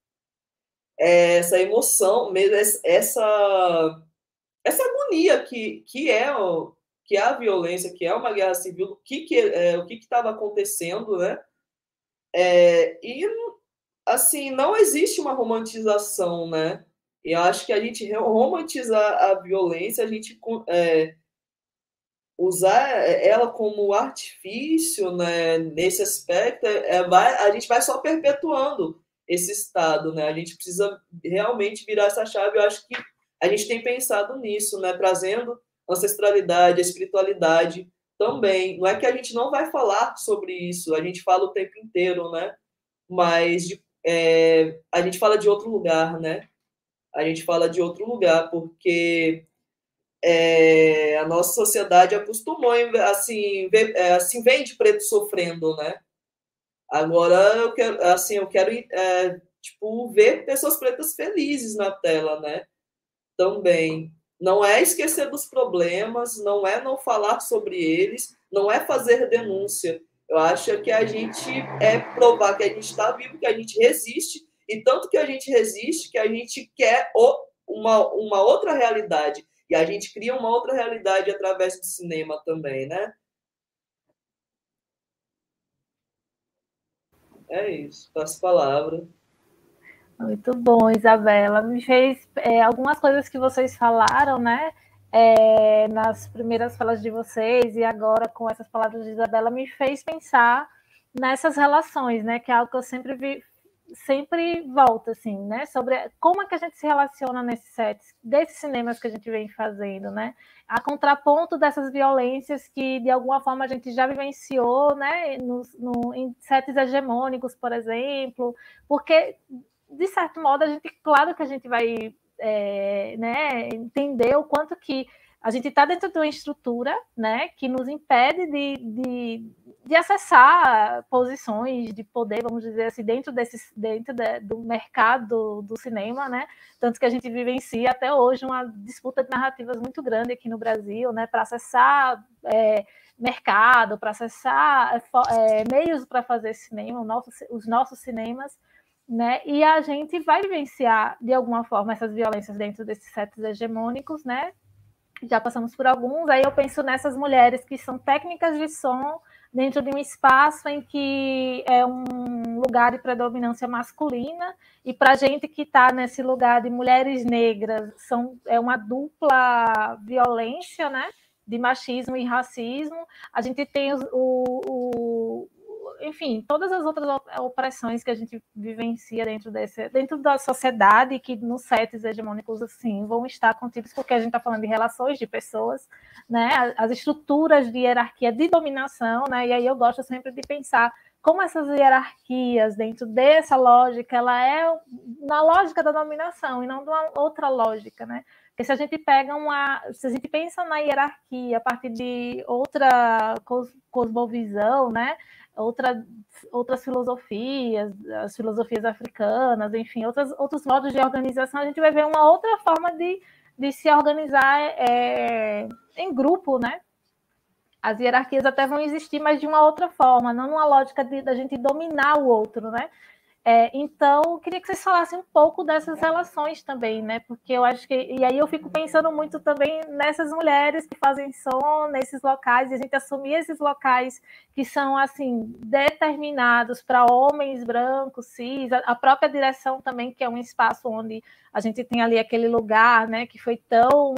essa emoção, mesmo essa agonia que é a violência, que é uma guerra civil, o que estava acontecendo, né? E, assim, não existe uma romantização, né? E eu acho que a gente romantizar a violência, a gente usar ela como artifício, né, nesse aspecto, a gente vai só perpetuando esse estado, né? A gente precisa realmente virar essa chave. Eu acho que a gente tem pensado nisso, né? Trazendo ancestralidade, espiritualidade também. Não é que a gente não vai falar sobre isso, a gente fala o tempo inteiro, né? Mas a gente fala de outro lugar, né? A gente fala de outro lugar, porque a nossa sociedade acostumou, assim, assim, vende preto sofrendo, né? Agora eu quero tipo, ver pessoas pretas felizes na tela, né? Também. Não é esquecer dos problemas, não é não falar sobre eles, não é fazer denúncia. Eu acho que a gente provar que a gente está vivo, que a gente resiste, e tanto que a gente resiste, que a gente quer uma outra realidade. E a gente cria uma outra realidade através do cinema também, né? É isso. Passo a palavra. Muito bom, Isabela. Me fez algumas coisas que vocês falaram, né? Nas primeiras falas de vocês e agora com essas palavras de Isabela, me fez pensar nessas relações, né? Que é algo que eu sempre volto, assim, né? Sobre como é que a gente se relaciona nesses sets, desses cinemas que a gente vem fazendo, né? A contraponto dessas violências que, de alguma forma, a gente já vivenciou, né? Em sets hegemônicos, por exemplo, porque, de certo modo, claro que a gente vai né, entender o quanto que a gente está dentro de uma estrutura, né, que nos impede de acessar posições de poder, vamos dizer assim, dentro do mercado do cinema, né? Tanto que a gente vivencia até hoje uma disputa de narrativas muito grande aqui no Brasil, né, para acessar mercado, para acessar meios para fazer cinema, os nossos cinemas, né? E a gente vai vivenciar, de alguma forma, essas violências dentro desses sets hegemônicos, né? Já passamos por alguns, aí eu penso nessas mulheres que são técnicas de som dentro de um espaço em que é um lugar de predominância masculina, e para a gente que está nesse lugar de mulheres negras, é uma dupla violência, né? De machismo e racismo. A gente tem enfim, todas as outras opressões que a gente vivencia dentro da sociedade, que nos sets hegemônicos, assim, vão estar contidos, porque a gente está falando de relações de pessoas, né? As estruturas de hierarquia, de dominação, né? E aí eu gosto sempre de pensar como essas hierarquias dentro dessa lógica, ela é na lógica da dominação e não de uma outra lógica, né? Porque se a gente pensa na hierarquia a partir de outra cosmovisão, né? Outras filosofias, as filosofias africanas, enfim, outros modos de organização, a gente vai ver uma outra forma de se organizar em grupo, né? As hierarquias até vão existir, mas de uma outra forma, não numa lógica da gente dominar o outro, né? Então, eu queria que vocês falassem um pouco dessas relações também, né? Porque eu acho que... E aí eu fico pensando muito também nessas mulheres que fazem som nesses locais, e a gente assumir esses locais que são, assim, determinados para homens brancos, cis, a própria direção também, que é um espaço onde a gente tem ali aquele lugar, né? Que foi tão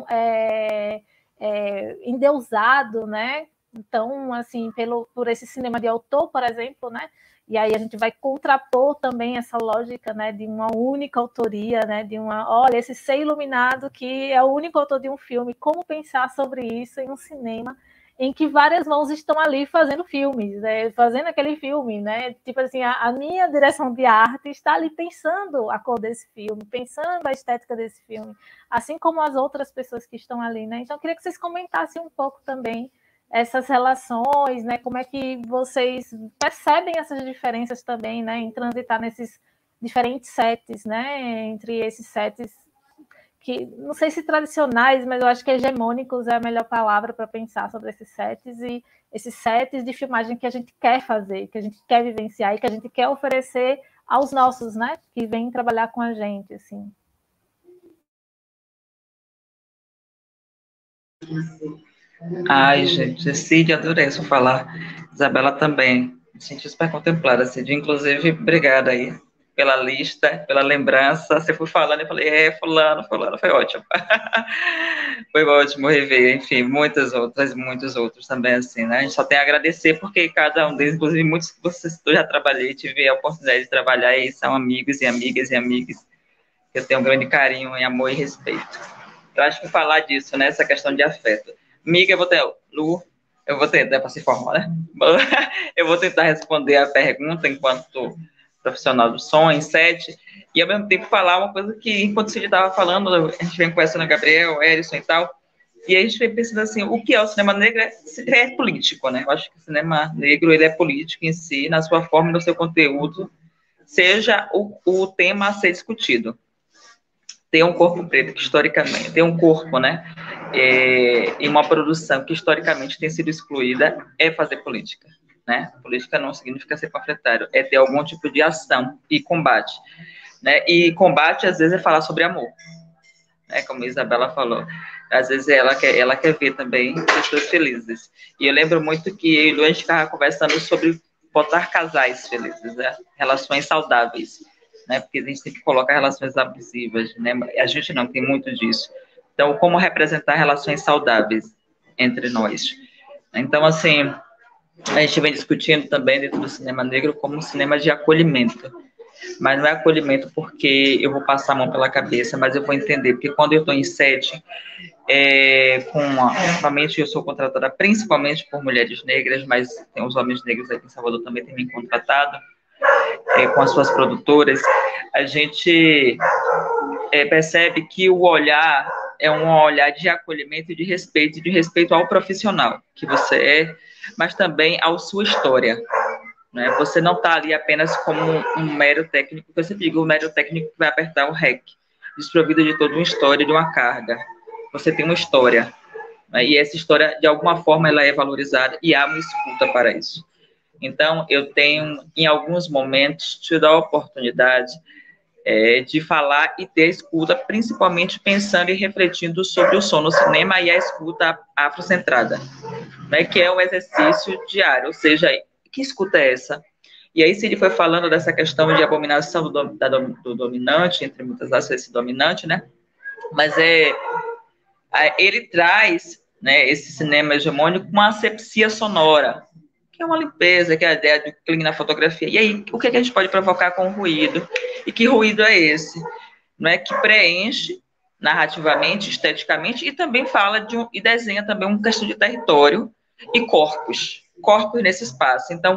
endeusado, né? Então, assim, por esse cinema de autor, por exemplo, né? E aí a gente vai contrapor também essa lógica, né, de uma única autoria, né, olha, esse ser iluminado que é o único autor de um filme, como pensar sobre isso em um cinema em que várias mãos estão ali fazendo filmes, né, fazendo aquele filme, né, tipo assim, a minha direção de arte está ali pensando a cor desse filme, pensando a estética desse filme, assim como as outras pessoas que estão ali, né, então eu queria que vocês comentassem um pouco também essas relações, né? Como é que vocês percebem essas diferenças também, né? Em transitar nesses diferentes sets, né? Entre esses sets que, não sei se tradicionais, mas eu acho que hegemônicos é a melhor palavra para pensar sobre esses sets e esses sets de filmagem que a gente quer fazer, que a gente quer vivenciar e que a gente quer oferecer aos nossos, né? Que vêm trabalhar com a gente, assim. Ai, gente, Cid, adorei só falar. Isabela também. Me senti super contemplada, Cid. Inclusive, obrigada aí pela lista, pela lembrança. Você foi falando, eu falei, fulano, foi ótimo. Foi ótimo rever, enfim, muitos outros também, assim, né? A gente só tem a agradecer, porque cada um deles, inclusive muitos que vocês eu já trabalhei, tive a oportunidade de trabalhar e são amigos e amigas e amigas que eu tenho um grande carinho, e amor e respeito. Eu acho que falar disso, né, essa questão de afeto. Amiga, eu vou tentar, para se formar, né? Eu vou tentar responder a pergunta enquanto profissional do som, em set, e ao mesmo tempo falar uma coisa que, enquanto você estava falando, a gente vem conversando com Gabriel, Erison e tal, e a gente vem pensando assim, o que é o cinema negro? É político, né? Eu acho que o cinema negro, ele é político em si, na sua forma e no seu conteúdo, seja o tema a ser discutido. Tem um corpo preto que historicamente, tem um corpo, né, e uma produção que historicamente tem sido excluída, é fazer política, né? Política não significa ser panfletário, é ter algum tipo de ação e combate, né? E combate às vezes é falar sobre amor, né? Como a Isabela falou, às vezes ela quer ver também pessoas felizes. E eu lembro muito que a gente estava conversando sobre botar casais felizes, né? Relações saudáveis, né? Porque a gente sempre coloca relações abusivas, né? A gente não tem muito disso. Então, como representar relações saudáveis entre nós? Então, assim, a gente vem discutindo também dentro do cinema negro como um cinema de acolhimento. Mas não é acolhimento porque eu vou passar a mão pela cabeça, mas eu vou entender, porque quando eu estou em set, principalmente eu sou contratada principalmente por mulheres negras, mas tem os homens negros aqui em Salvador também têm me contratado, com as suas produtoras, a gente percebe que o olhar é um olhar de acolhimento e de respeito ao profissional que você é, mas também à sua história, né? Você não está ali apenas como um mero técnico, que eu sempre digo, um mero técnico que vai apertar o REC, desprovido de toda uma história, de uma carga. Você tem uma história, né? E essa história, de alguma forma, ela é valorizada e há uma escuta para isso. Então, eu tenho, em alguns momentos, tido a oportunidade de falar e ter escuta, principalmente pensando e refletindo sobre o som no cinema e a escuta afrocentrada, né, que é um exercício diário, ou seja, que escuta é essa? E aí, se ele foi falando dessa questão de abominação do dominante, entre muitas aspas, esse dominante, né, mas ele traz, né, esse cinema hegemônico com uma asepsia sonora, que é uma limpeza, que é a ideia do clean na fotografia. E aí, o que a gente pode provocar com o ruído? E que ruído é esse? Não é que preenche narrativamente, esteticamente, e também fala e desenha também uma questão de território e corpos nesse espaço. Então,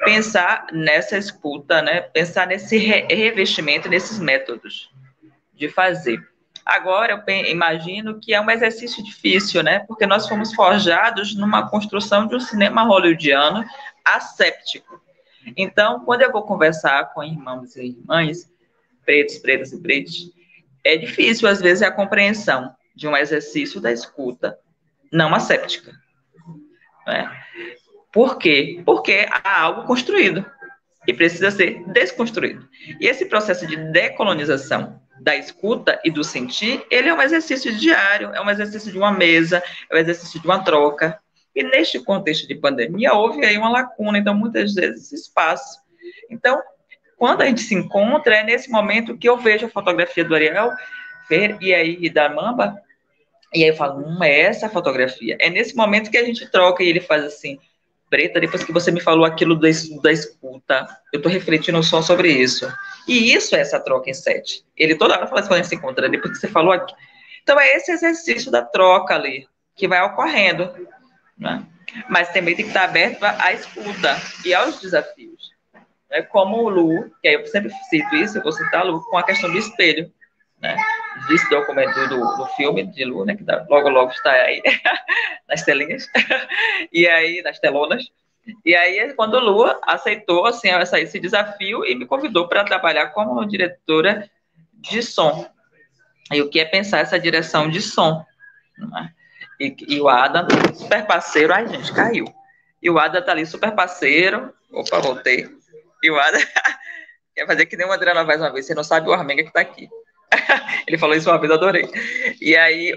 pensar nessa escuta, né? Pensar nesse revestimento, nesses métodos de fazer. Agora, eu imagino que é um exercício difícil, né? Porque nós fomos forjados numa construção de um cinema hollywoodiano asséptico. Então, quando eu vou conversar com irmãos e irmãs, pretos, pretas e pretos, é difícil, às vezes, a compreensão de um exercício da escuta não asséptica. Né? Por quê? Porque há algo construído e precisa ser desconstruído. E esse processo de decolonização da escuta e do sentir, ele é um exercício diário, é um exercício de uma mesa, é um exercício de uma troca. E neste contexto de pandemia, houve aí uma lacuna, então, muitas vezes, espaço. Então, quando a gente se encontra, é nesse momento que eu vejo a fotografia do Ariel e aí da Mamba, e aí eu falo, é essa a fotografia. É nesse momento que a gente troca, e ele faz assim, Preta, depois que você me falou aquilo da escuta, eu estou refletindo só sobre isso. E isso é essa troca em sete. Ele toda hora fala assim, quando a gente se encontra, depois que você falou aqui. Então, é esse exercício da troca ali, que vai ocorrendo. Né? Mas também tem que estar aberto à escuta e aos desafios. Né? Como o Lu, que aí eu sempre cito isso, eu vou citar Lu, com a questão do espelho. Né? Desse documento do filme de Lu, né? Que logo está aí nas telinhas, e aí nas telonas. E aí, quando o Lu aceitou assim, esse desafio e me convidou para trabalhar como diretora de som. E o que é pensar essa direção de som? Né? E o Adam, super parceiro, ai gente, caiu. E o Adam tá ali, super parceiro. Opa, voltei. E o Adam quer fazer que nem o André Novaes uma vez, você não sabe o Armenga que tá aqui. Ele falou isso uma vez, adorei. E aí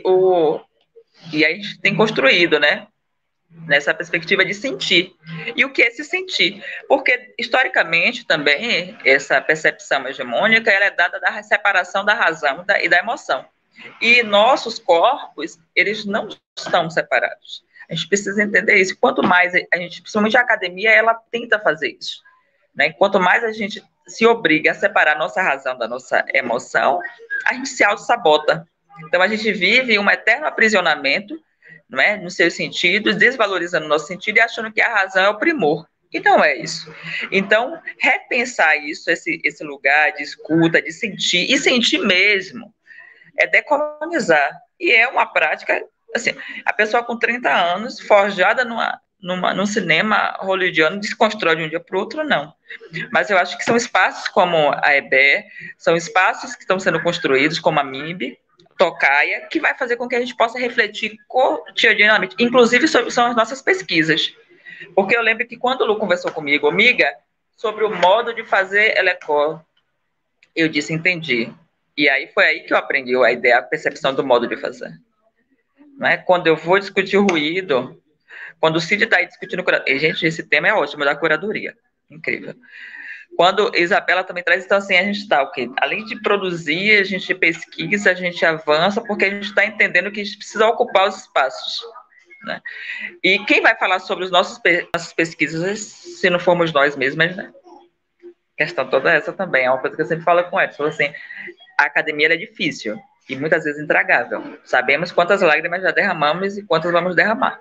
a gente tem construído, né? Nessa perspectiva de sentir. E o que é se sentir? Porque, historicamente, também, essa percepção hegemônica, ela é dada da separação da razão e da emoção. E nossos corpos, eles não estão separados. A gente precisa entender isso. Quanto mais a gente, principalmente a academia, ela tenta fazer isso. Né? Quanto mais a gente se obriga a separar a nossa razão da nossa emoção, a gente se auto-sabota. Então, a gente vive um eterno aprisionamento, não é? Nos seus sentidos, desvalorizando o nosso sentido e achando que a razão é o primor. E não é isso. Então, repensar isso, esse lugar de escuta, de sentir, e sentir mesmo, é decolonizar. E é uma prática, assim, a pessoa com 30 anos, forjada num cinema hollywoodiano, desconstrói de um dia para o outro, não. Mas eu acho que são espaços como a EBE, são espaços que estão sendo construídos, como a MIB, Tocaia, que vai fazer com que a gente possa refletir cotidianamente, inclusive são as nossas pesquisas. Porque eu lembro que quando o Lu conversou comigo, amiga, sobre o modo de fazer Elecor, eu disse, entendi. E aí foi aí que eu aprendi a ideia, a percepção do modo de fazer. Não é? Quando eu vou discutir o ruído, quando o Cid está aí discutindo curadoria, gente, esse tema é ótimo, da curadoria, incrível. Quando Isabela também traz, então assim, a gente está, okay, além de produzir, a gente pesquisa, a gente avança, porque a gente está entendendo que a gente precisa ocupar os espaços. Né? E quem vai falar sobre nossas pesquisas, se não formos nós mesmos, né? A questão toda essa também, é uma coisa que eu sempre falo com Edson, assim, a academia é difícil e muitas vezes intragável. Sabemos quantas lágrimas já derramamos e quantas vamos derramar.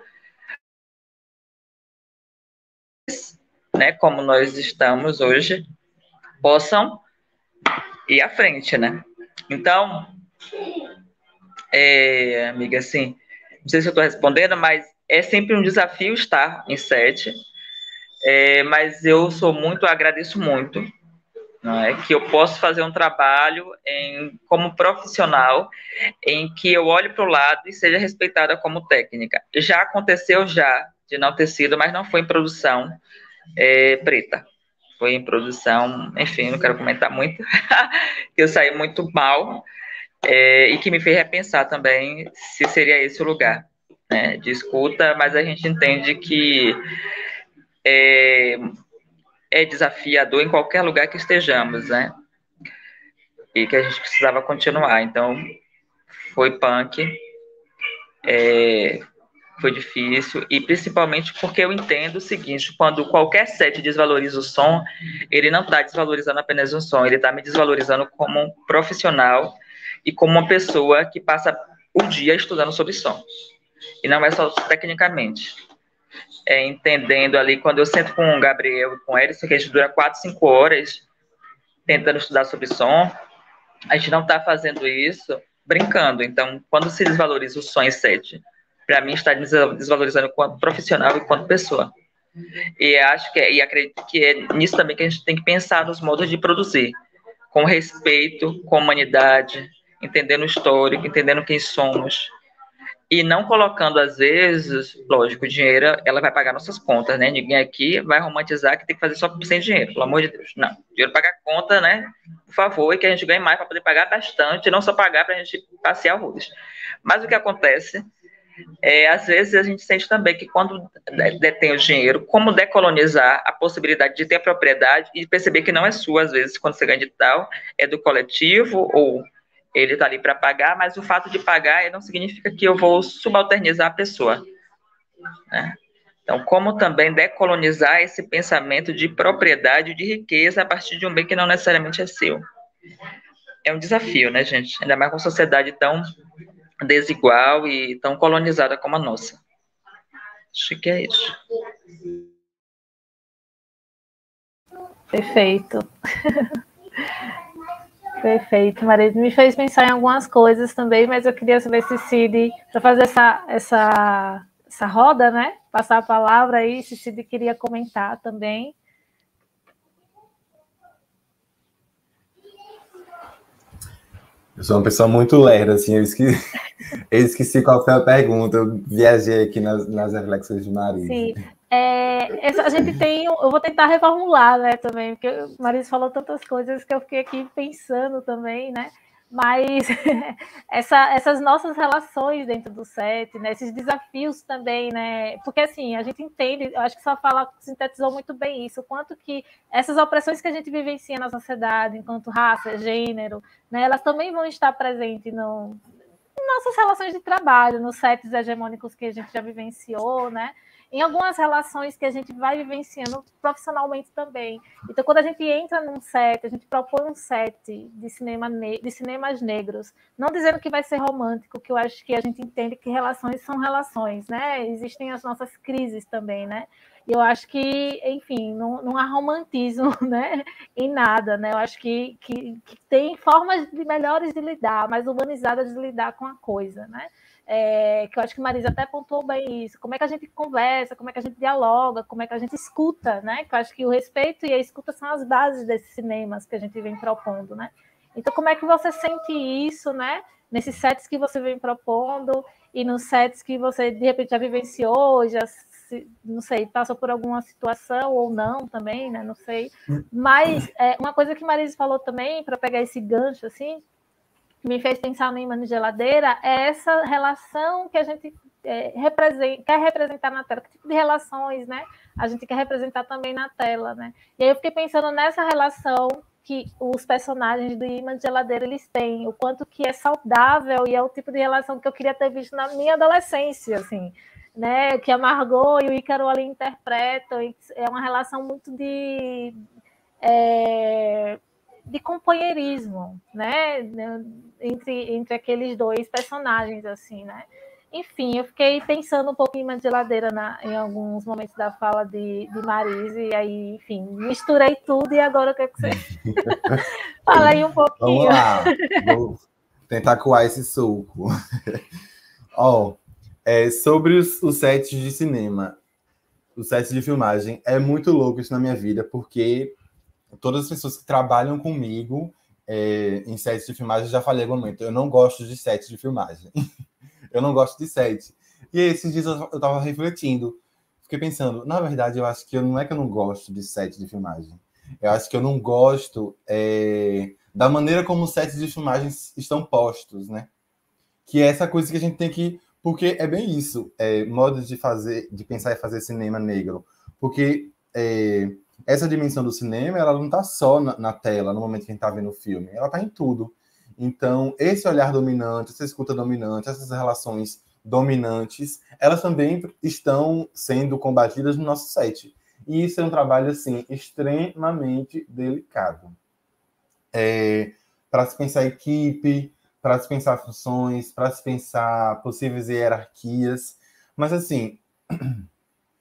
Né, como nós estamos hoje, possam ir à frente, né? Então, amiga, assim, não sei se eu estou respondendo, mas é sempre um desafio estar em sete, mas eu agradeço muito, né, que eu posso fazer um trabalho como profissional, em que eu olhe para o lado e seja respeitada como técnica. Já aconteceu de não ter sido, mas não foi em produção preta. Foi em produção, enfim, não quero comentar muito, que eu saí muito mal, e que me fez repensar também se seria esse o lugar, né, de escuta, mas a gente entende que é desafiador em qualquer lugar que estejamos, né, e que a gente precisava continuar. Então, foi punk, foi difícil, e principalmente porque eu entendo o seguinte, quando qualquer set desvaloriza o som, ele não está desvalorizando apenas o som, ele está me desvalorizando como um profissional e como uma pessoa que passa o dia estudando sobre sons, e não é só tecnicamente. entendendo ali, quando eu sento com o Gabriel e com o Erison, que a gente dura 4, 5 horas tentando estudar sobre som, a gente não está fazendo isso brincando. Então, quando se desvaloriza o som em set, para mim está desvalorizando enquanto profissional e enquanto pessoa. E acredito que é nisso também que a gente tem que pensar nos modos de produzir, com respeito, com humanidade, entendendo o histórico, entendendo quem somos, e não colocando, às vezes, lógico, o dinheiro, ela vai pagar nossas contas, né? Ninguém aqui vai romantizar que tem que fazer só sem dinheiro, pelo amor de Deus. Não, dinheiro paga a conta, né? Por favor, e que a gente ganhe mais para poder pagar bastante, não só pagar para a gente passear horrores. Mas o que acontece às vezes a gente sente também que quando detém o dinheiro, como decolonizar a possibilidade de ter a propriedade e perceber que não é sua, às vezes, quando você ganha de tal, é do coletivo, ou ele está ali para pagar, mas o fato de pagar não significa que eu vou subalternizar a pessoa, né? Então, como também decolonizar esse pensamento de propriedade e de riqueza a partir de um bem que não necessariamente é seu. É um desafio, né, gente? Ainda mais com uma sociedade tão desigual e tão colonizada como a nossa. Acho que é isso. Perfeito. Perfeito, Marisa. Me fez pensar em algumas coisas também, mas eu queria saber se Cid, para fazer essa roda, né? Passar a palavra aí, se Cid queria comentar também. Eu sou uma pessoa muito lerda, assim, eu esqueci qual foi a pergunta, eu viajei aqui nas reflexões de Marisa. Sim, a gente tem, eu vou tentar reformular, né, também, porque o Marisa falou tantas coisas que eu fiquei aqui pensando também, né, mas essas nossas relações dentro do set, né, esses desafios também, né, porque assim, a gente entende, eu acho que sua fala sintetizou muito bem isso, o quanto que essas opressões que a gente vivencia na sociedade, enquanto raça, gênero, né, elas também vão estar presentes nossas relações de trabalho, nos sets hegemônicos que a gente já vivenciou, né? Em algumas relações que a gente vai vivenciando profissionalmente também. Então, quando a gente entra num set, a gente propõe um set de cinemas negros, não dizendo que vai ser romântico, que eu acho que a gente entende que relações são relações, né? Existem as nossas crises também, né? E eu acho que, enfim, não há romantismo, né, em nada, né? Eu acho que tem formas melhores de lidar, mais humanizadas de lidar com a coisa, né? Que eu acho que Marisa até pontuou bem isso. Como é que a gente conversa, como é que a gente dialoga, como é que a gente escuta, né? Que eu acho que o respeito e a escuta são as bases desses cinemas que a gente vem propondo, né? Então, como é que você sente isso, né? Nesses sets que você vem propondo e nos sets que você, de repente, já vivenciou, já, não sei, passou por alguma situação ou não também, né? Não sei. Mas uma coisa que Marisa falou também, para pegar esse gancho, assim, que me fez pensar no Imã de Geladeira, é essa relação que a gente quer representar na tela. Que tipo de relações, né? A gente quer representar também na tela, né? E aí eu fiquei pensando nessa relação que os personagens do Imã de Geladeira eles têm, o quanto que é saudável e é o tipo de relação que eu queria ter visto na minha adolescência, assim, né? Que a Margot e o Ícaro ali interpretam, é uma relação muito de companheirismo, né? Entre aqueles dois personagens, assim, né? Enfim, eu fiquei pensando um pouquinho mais de geladeira em alguns momentos da fala de Marisa, e aí, enfim, misturei tudo e agora eu quero que você fala aí um pouquinho. Vamos lá, vou tentar coar esse suco. Sobre os sets de cinema, os sets de filmagem, é muito louco isso na minha vida, porque todas as pessoas que trabalham comigo em sets de filmagem, já falei em algum momento, eu não gosto de sets de filmagem. Eu não gosto de set. E esses dias eu estava refletindo, fiquei pensando, na verdade, eu acho que não é que eu não gosto de set de filmagem. Eu acho que eu não gosto da maneira como os sets de filmagem estão postos, né? Que é essa coisa que a gente tem que... Porque é bem isso, modos de pensar e fazer cinema negro. Porque essa dimensão do cinema, ela não está só na tela, no momento que a gente está vendo o filme. Ela está em tudo. Então, esse olhar dominante, essa escuta dominante, essas relações dominantes, elas também estão sendo combatidas no nosso set. E isso é um trabalho, assim, extremamente delicado. Para se pensar equipe, para se pensar funções, para se pensar possíveis hierarquias. Mas, assim,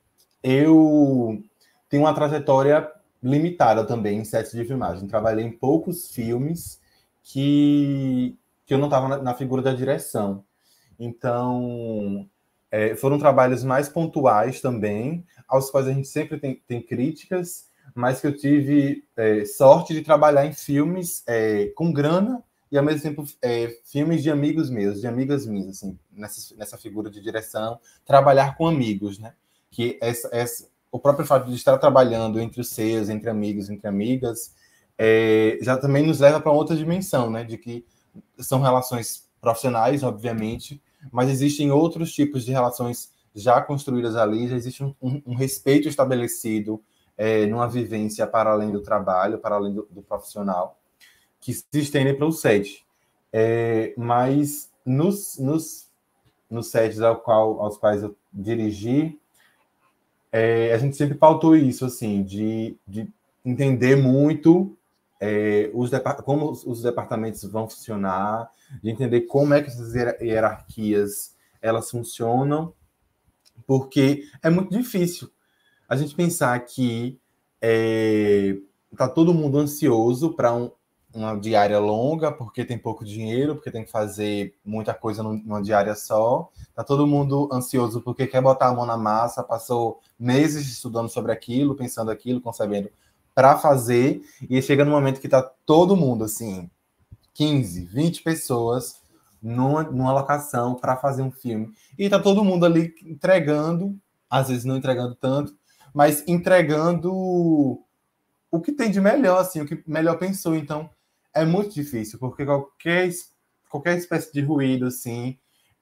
eu tenho uma trajetória limitada também em sets de filmagem. Trabalhei em poucos filmes que eu não estava na figura da direção. Então, foram trabalhos mais pontuais também, aos quais a gente sempre tem críticas, mas que eu tive sorte de trabalhar em filmes com grana e, ao mesmo tempo, filmes de amigos meus, de amigas minhas, assim, nessa figura de direção, trabalhar com amigos, né? Que o próprio fato de estar trabalhando entre os seus, entre amigos, entre amigas, já também nos leva para outra dimensão, né? De que são relações profissionais, obviamente, mas existem outros tipos de relações já construídas ali, já existe um respeito estabelecido numa vivência para além do trabalho, para além do profissional, que se estende para o set. Mas nos sets aos quais eu dirigi, a gente sempre pautou isso, assim, de entender muito como os departamentos vão funcionar, de entender como é que essas hierarquias elas funcionam, porque é muito difícil a gente pensar que está todo mundo ansioso para uma diária longa, porque tem pouco dinheiro, porque tem que fazer muita coisa numa diária só. Está todo mundo ansioso porque quer botar a mão na massa, passou meses estudando sobre aquilo, pensando aquilo, concebendo para fazer, e chega no momento que está todo mundo, assim, 15, 20 pessoas numa locação para fazer um filme. E está todo mundo ali entregando, às vezes não entregando tanto, mas entregando o que tem de melhor, assim, o que melhor pensou. Então, é muito difícil, porque qualquer espécie de ruído, assim,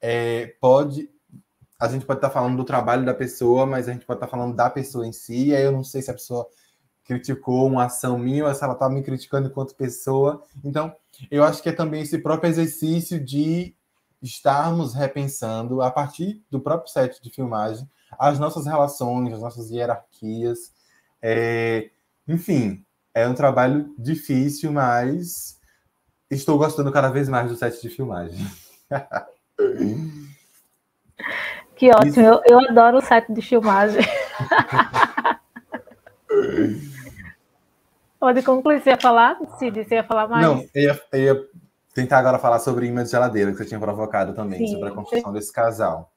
a gente pode estar falando do trabalho da pessoa, mas a gente pode estar falando da pessoa em si, e aí eu não sei se a pessoa criticou uma ação minha, ou se ela está me criticando enquanto pessoa. Então, eu acho que é também esse próprio exercício de estarmos repensando, a partir do próprio set de filmagem, as nossas relações, as nossas hierarquias. Enfim, é um trabalho difícil, mas estou gostando cada vez mais do set de filmagem. Que ótimo, eu adoro o set de filmagem. Pode concluir, você ia falar? Cid, você ia falar mais? Não, eu ia tentar agora falar sobre imã de geladeira, que você tinha provocado também, sim, sobre a construção desse casal.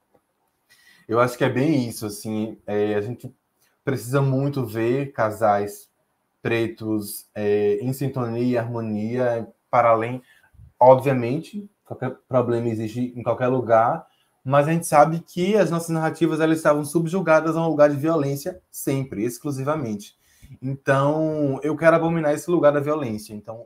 Eu acho que é bem isso, assim, a gente precisa muito ver casais pretos em sintonia e harmonia, para além, obviamente, qualquer problema existe em qualquer lugar, mas a gente sabe que as nossas narrativas elas estavam subjugadas a um lugar de violência sempre, exclusivamente. Então, eu quero abominar esse lugar da violência. Então,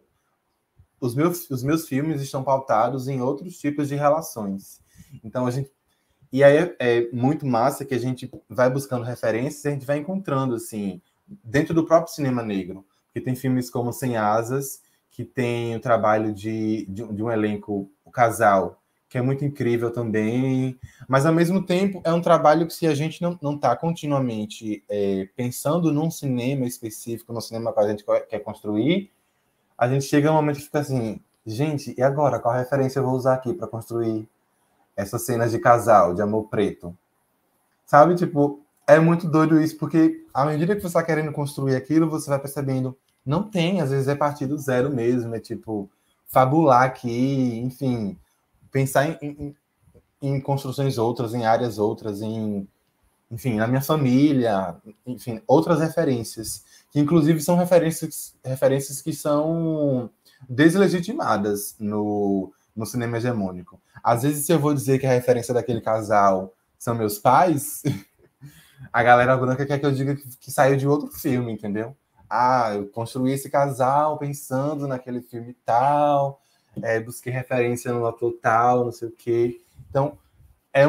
os meus filmes estão pautados em outros tipos de relações. Então, e aí é muito massa que a gente vai buscando referências e a gente vai encontrando, assim, dentro do próprio cinema negro. Porque tem filmes como Sem Asas, que tem o trabalho de um elenco, o casal, que é muito incrível também, mas ao mesmo tempo é um trabalho que, se a gente não está continuamente pensando num cinema específico, no cinema que a gente quer construir, a gente chega a um momento que fica assim, gente, e agora? Qual referência eu vou usar aqui para construir essas cenas de casal, de amor preto? Sabe, tipo, é muito doido isso, porque à medida que você está querendo construir aquilo, você vai percebendo, não tem, às vezes é partir do zero mesmo, é tipo, fabular aqui, enfim, pensar em construções outras, em áreas outras, enfim, na minha família, enfim, outras referências, que inclusive são referências que são deslegitimadas no cinema hegemônico. Às vezes, se eu vou dizer que a referência daquele casal são meus pais, a galera branca quer que eu diga que saiu de outro filme, entendeu? Eu construí esse casal pensando naquele filme tal, busquei referência no ator tal, não sei o quê. Então, é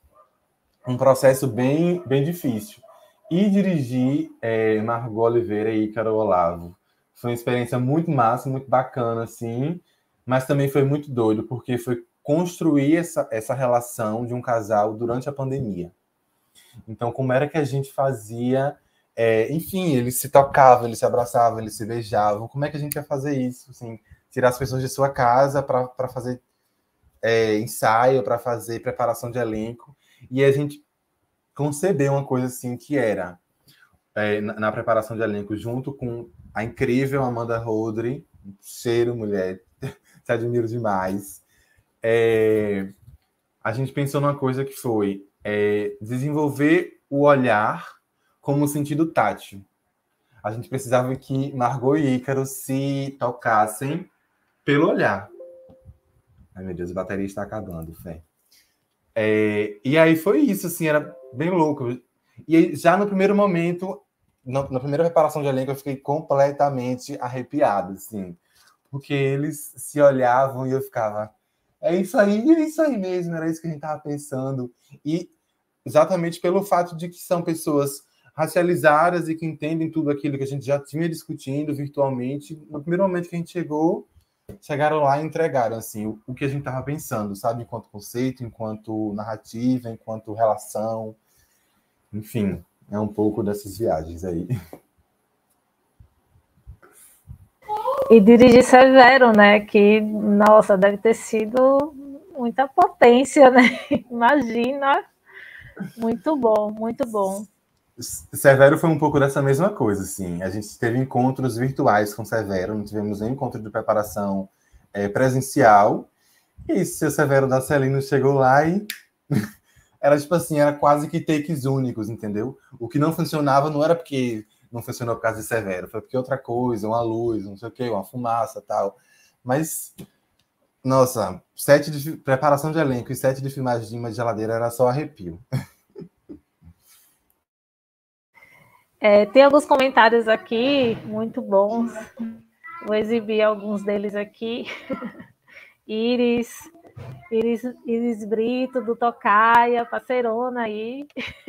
um processo bem, bem difícil. E dirigir Margot Oliveira e Ícaro Olavo foi uma experiência muito massa, muito bacana, assim, mas também foi muito doido, porque foi construir essa relação de um casal durante a pandemia. Então, como era que a gente fazia... enfim, eles se tocavam, eles se abraçavam, eles se beijavam. Como é que a gente ia fazer isso? Assim, tirar as pessoas de sua casa para fazer ensaio, para fazer preparação de elenco. E a gente conceber uma coisa assim que era na preparação de elenco, junto com a incrível Amanda Rodri, cheiro, mulher, te admiro demais. A gente pensou numa coisa que foi desenvolver o olhar como sentido tátil. A gente precisava que Margot e Ícaro se tocassem pelo olhar. Ai, meu Deus, a bateria está acabando, Fé. E aí foi isso, assim, era bem louco. E aí, já no primeiro momento, na primeira preparação de elenco, eu fiquei completamente arrepiado, assim, porque eles se olhavam e eu ficava, é isso aí mesmo, era isso que a gente estava pensando. E exatamente pelo fato de que são pessoas racializadas e que entendem tudo aquilo que a gente já tinha discutindo virtualmente, no primeiro momento que a gente chegaram lá e entregaram assim, o que a gente estava pensando, sabe? Enquanto conceito, enquanto narrativa, enquanto relação. Enfim, é um pouco dessas viagens aí. E dirigir Severo, né? Que, nossa, deve ter sido muita potência, né? Imagina. Muito bom, muito bom. Severo foi um pouco dessa mesma coisa, assim. A gente teve encontros virtuais com Severo, não tivemos nem encontro de preparação presencial. E seu Severo da Celino chegou lá e era tipo assim, era quase que takes únicos, entendeu? O que não funcionava não era porque não funcionou por causa de Severo, foi porque outra coisa, uma luz, não sei o quê, uma fumaça, tal. Mas, nossa, set de preparação de elenco e set de filmagem de Imã de Geladeira era só arrepio. Tem alguns comentários aqui muito bons. Vou exibir alguns deles aqui. Iris Brito, do Tocaia, parceirona aí.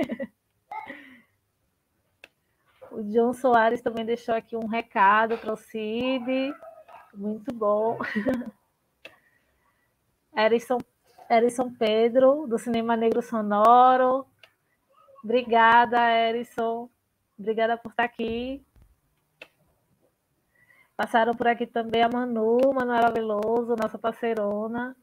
O John Soares também deixou aqui um recado para o Cid. Muito bom. Erison Pedro, do Cinema Negro Sonoro. Obrigada, Erison. Obrigada por estar aqui. Passaram por aqui também a Manuela Veloso, nossa parceirona.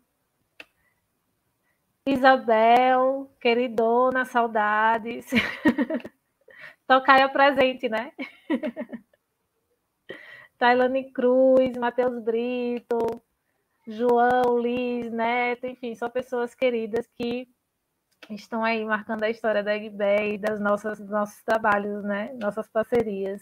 Isabel, queridona, saudades. Tocaia presente, né? Tailane Cruz, Matheus Brito, João, Liz, Neto, enfim, são pessoas queridas que estão aí marcando a história da Egbay, dos nossos trabalhos, né? Nossas parcerias.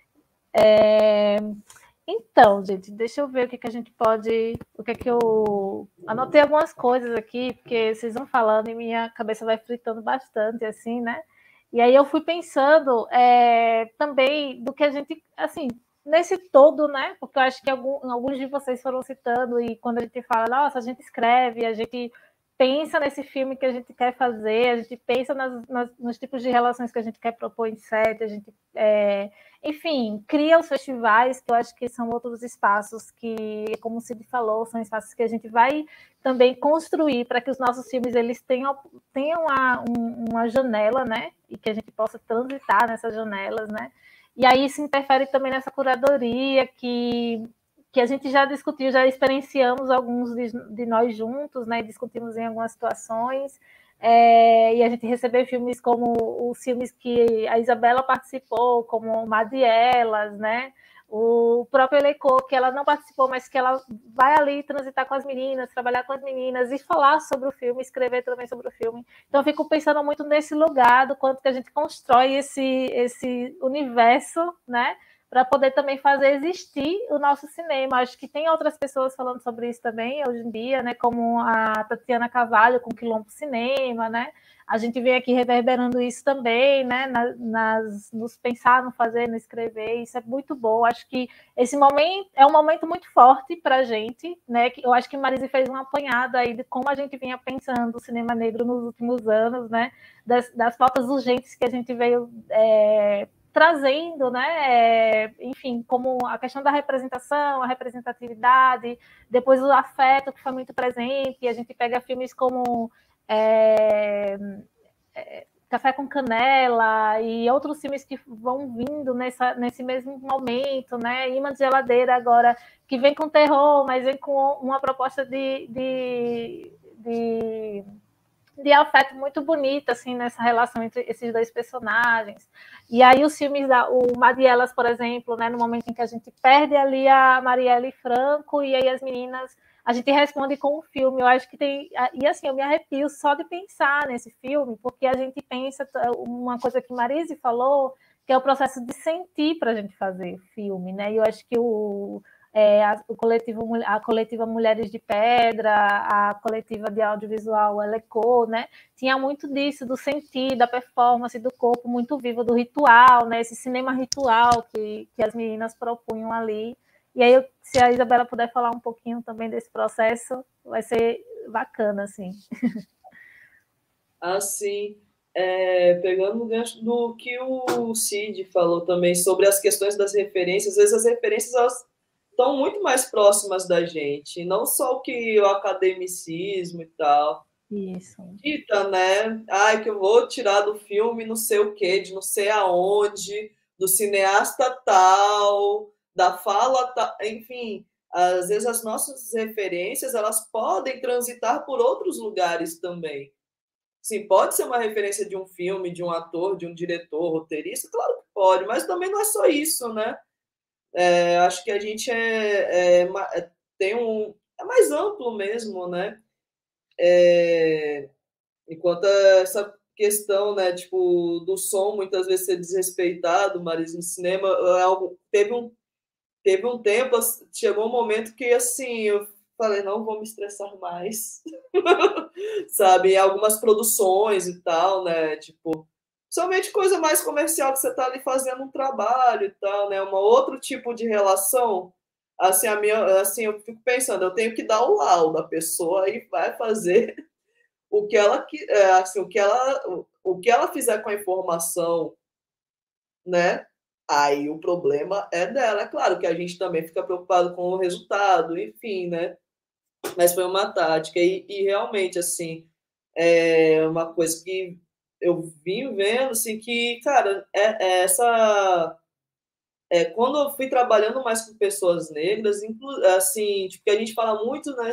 Então, gente, deixa eu ver o que a gente pode... O que é que eu... Anotei algumas coisas aqui, porque vocês vão falando e minha cabeça vai fritando bastante, assim, né? E aí eu fui pensando também do que a gente... Assim, nesse todo, né? Porque eu acho que alguns de vocês foram citando, e quando a gente fala, nossa, a gente escreve, a gente pensa nesse filme que a gente quer fazer, a gente pensa nos tipos de relações que a gente quer propor em set, a gente, enfim, cria os festivais, que eu acho que são outros espaços que, como o Cid falou, são espaços que a gente vai também construir para que os nossos filmes eles tenham uma janela, né? E que a gente possa transitar nessas janelas, né? E aí isso interfere também nessa curadoria que a gente já discutiu, já experienciamos alguns de nós juntos, né? Discutimos em algumas situações, e a gente recebeu filmes como os filmes que a Isabela participou, como Madielas, né? O próprio Elecô, que ela não participou, mas que ela vai ali transitar com as meninas, trabalhar com as meninas e falar sobre o filme, escrever também sobre o filme. Então, eu fico pensando muito nesse lugar, do quanto que a gente constrói esse universo, né? Para poder também fazer existir o nosso cinema. Acho que tem outras pessoas falando sobre isso também hoje em dia, né? Como a Tatiana Carvalho com Quilombo Cinema, né? A gente vem aqui reverberando isso também, né? Nos pensar, no fazer, no escrever. Isso é muito bom. Acho que esse momento é um momento muito forte para a gente, né? Eu acho que Marise fez uma apanhada aí de como a gente vinha pensando o cinema negro nos últimos anos, né? Das pautas urgentes que a gente veio trazendo, né? Enfim, como a questão da representação, a representatividade, depois o afeto, que foi muito presente, e a gente pega filmes como Café com Canela e outros filmes que vão vindo nesse mesmo momento, né? Imã de Geladeira agora, que vem com terror, mas vem com uma proposta de de afeto muito bonita, assim, nessa relação entre esses dois personagens. E aí os filmes, o Madielas, por exemplo, né, no momento em que a gente perde ali a Marielle Franco, e aí as meninas, a gente responde com um filme, eu acho que tem, e assim, eu me arrepio só de pensar nesse filme, porque a gente pensa, uma coisa que Marise falou, que é o processo de sentir para a gente fazer filme, né, e eu acho que a coletiva Mulheres de Pedra, a coletiva de audiovisual Eleco, né? Tinha muito disso, do sentir, da performance, do corpo muito vivo, do ritual, né? Esse cinema ritual que as meninas propunham ali. E aí, se a Isabela puder falar um pouquinho também desse processo, vai ser bacana, assim. Assim, pegando o gancho do que o Cid falou também sobre as questões das referências, às vezes as referências elas estão muito mais próximas da gente, não só o academicismo e tal. Isso. Dita, né? Ai, que eu vou tirar do filme não sei o quê, de não sei aonde, do cineasta tal, da fala tal, enfim, às vezes as nossas referências elas podem transitar por outros lugares também. Sim, pode ser uma referência de um filme, de um ator, de um diretor, roteirista, claro que pode, mas também não é só isso, né? Acho que a gente é mais amplo mesmo, né? Enquanto essa questão, né, tipo, do som muitas vezes ser desrespeitado, mas no cinema teve um tempo, chegou um momento que assim eu falei, não vou me estressar mais, sabe? Em algumas produções e tal, né? Tipo, somente coisa mais comercial que você tá ali fazendo um trabalho e tal, né? Um outro tipo de relação. Assim, assim, eu fico pensando, eu tenho que dar o laudo, a pessoa aí vai fazer o que ela, assim, o que ela fizer com a informação, né? Aí o problema é dela. É claro que a gente também fica preocupado com o resultado, enfim, né? Mas foi uma tática. E realmente, assim, é uma coisa que eu vim vendo, assim, que, cara, quando eu fui trabalhando mais com pessoas negras, assim, tipo, que a gente fala muito, né,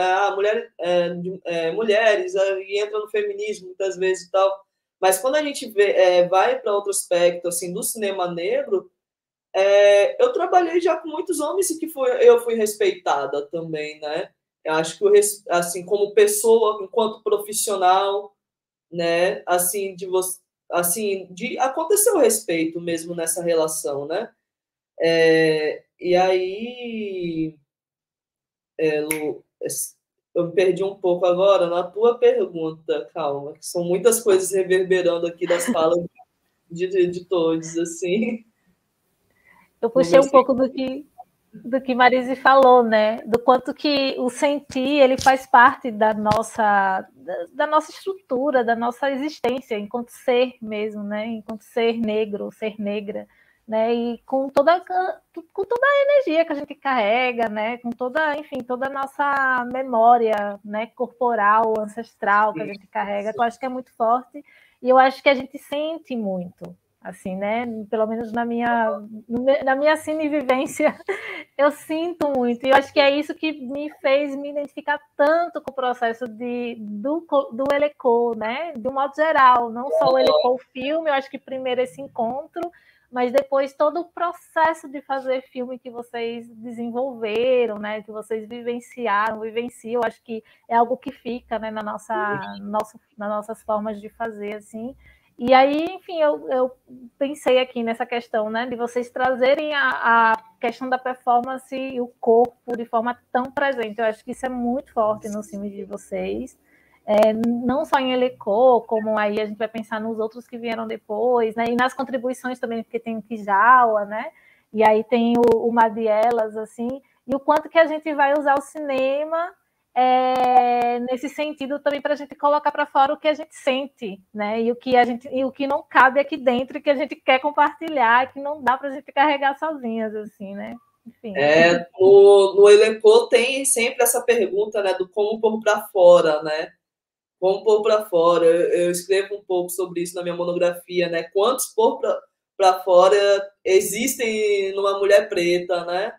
mulheres, e entra no feminismo muitas vezes e tal, mas quando a gente vai para outro aspecto, assim, do cinema negro, eu trabalhei já com muitos homens e que eu fui respeitada também, né? Eu acho que, assim, como pessoa, enquanto profissional, né, assim, de acontecer o respeito mesmo nessa relação, né? E aí, Lu, eu me perdi um pouco agora na tua pergunta, calma, que são muitas coisas reverberando aqui das falas de todos, assim. Eu puxei um pouco do que Marise falou, né? Do quanto que o sentir ele faz parte da nossa estrutura, da nossa existência, enquanto ser mesmo, né? Enquanto ser negro, ser negra, né? E com toda a energia que a gente carrega, né? Com toda, enfim, toda a nossa memória, né? Corporal, ancestral que a gente carrega, que eu acho que é muito forte e eu acho que a gente sente muito. Assim, né? Pelo menos na minha cinevivência, eu sinto muito. E eu acho que é isso que me fez me identificar tanto com o processo do Eleco, né? De um modo geral, não só o Eleco, o filme, eu acho que primeiro esse encontro, mas depois todo o processo de fazer filme que vocês desenvolveram, né? Que vocês vivenciaram, eu acho que é algo que fica, né? Nas nossas formas de fazer, assim. E aí, enfim, eu pensei aqui nessa questão, né, de vocês trazerem a questão da performance e o corpo de forma tão presente. Eu acho que isso é muito forte nos filmes de vocês. Não só em Eleco, como aí a gente vai pensar nos outros que vieram depois, né, e nas contribuições também, porque tem o Kijawa, né, e aí tem o Madielas, assim, e o quanto que a gente vai usar o cinema nesse sentido também para a gente colocar para fora o que a gente sente, né? E o que não cabe aqui dentro, que a gente quer compartilhar, que não dá para a gente carregar sozinhas, assim, né? Enfim. No Eleco tem sempre essa pergunta, né, do como pôr para fora, né? Como pôr para fora. Eu escrevo um pouco sobre isso na minha monografia, né? Quantos pôr para fora existem numa mulher preta, né?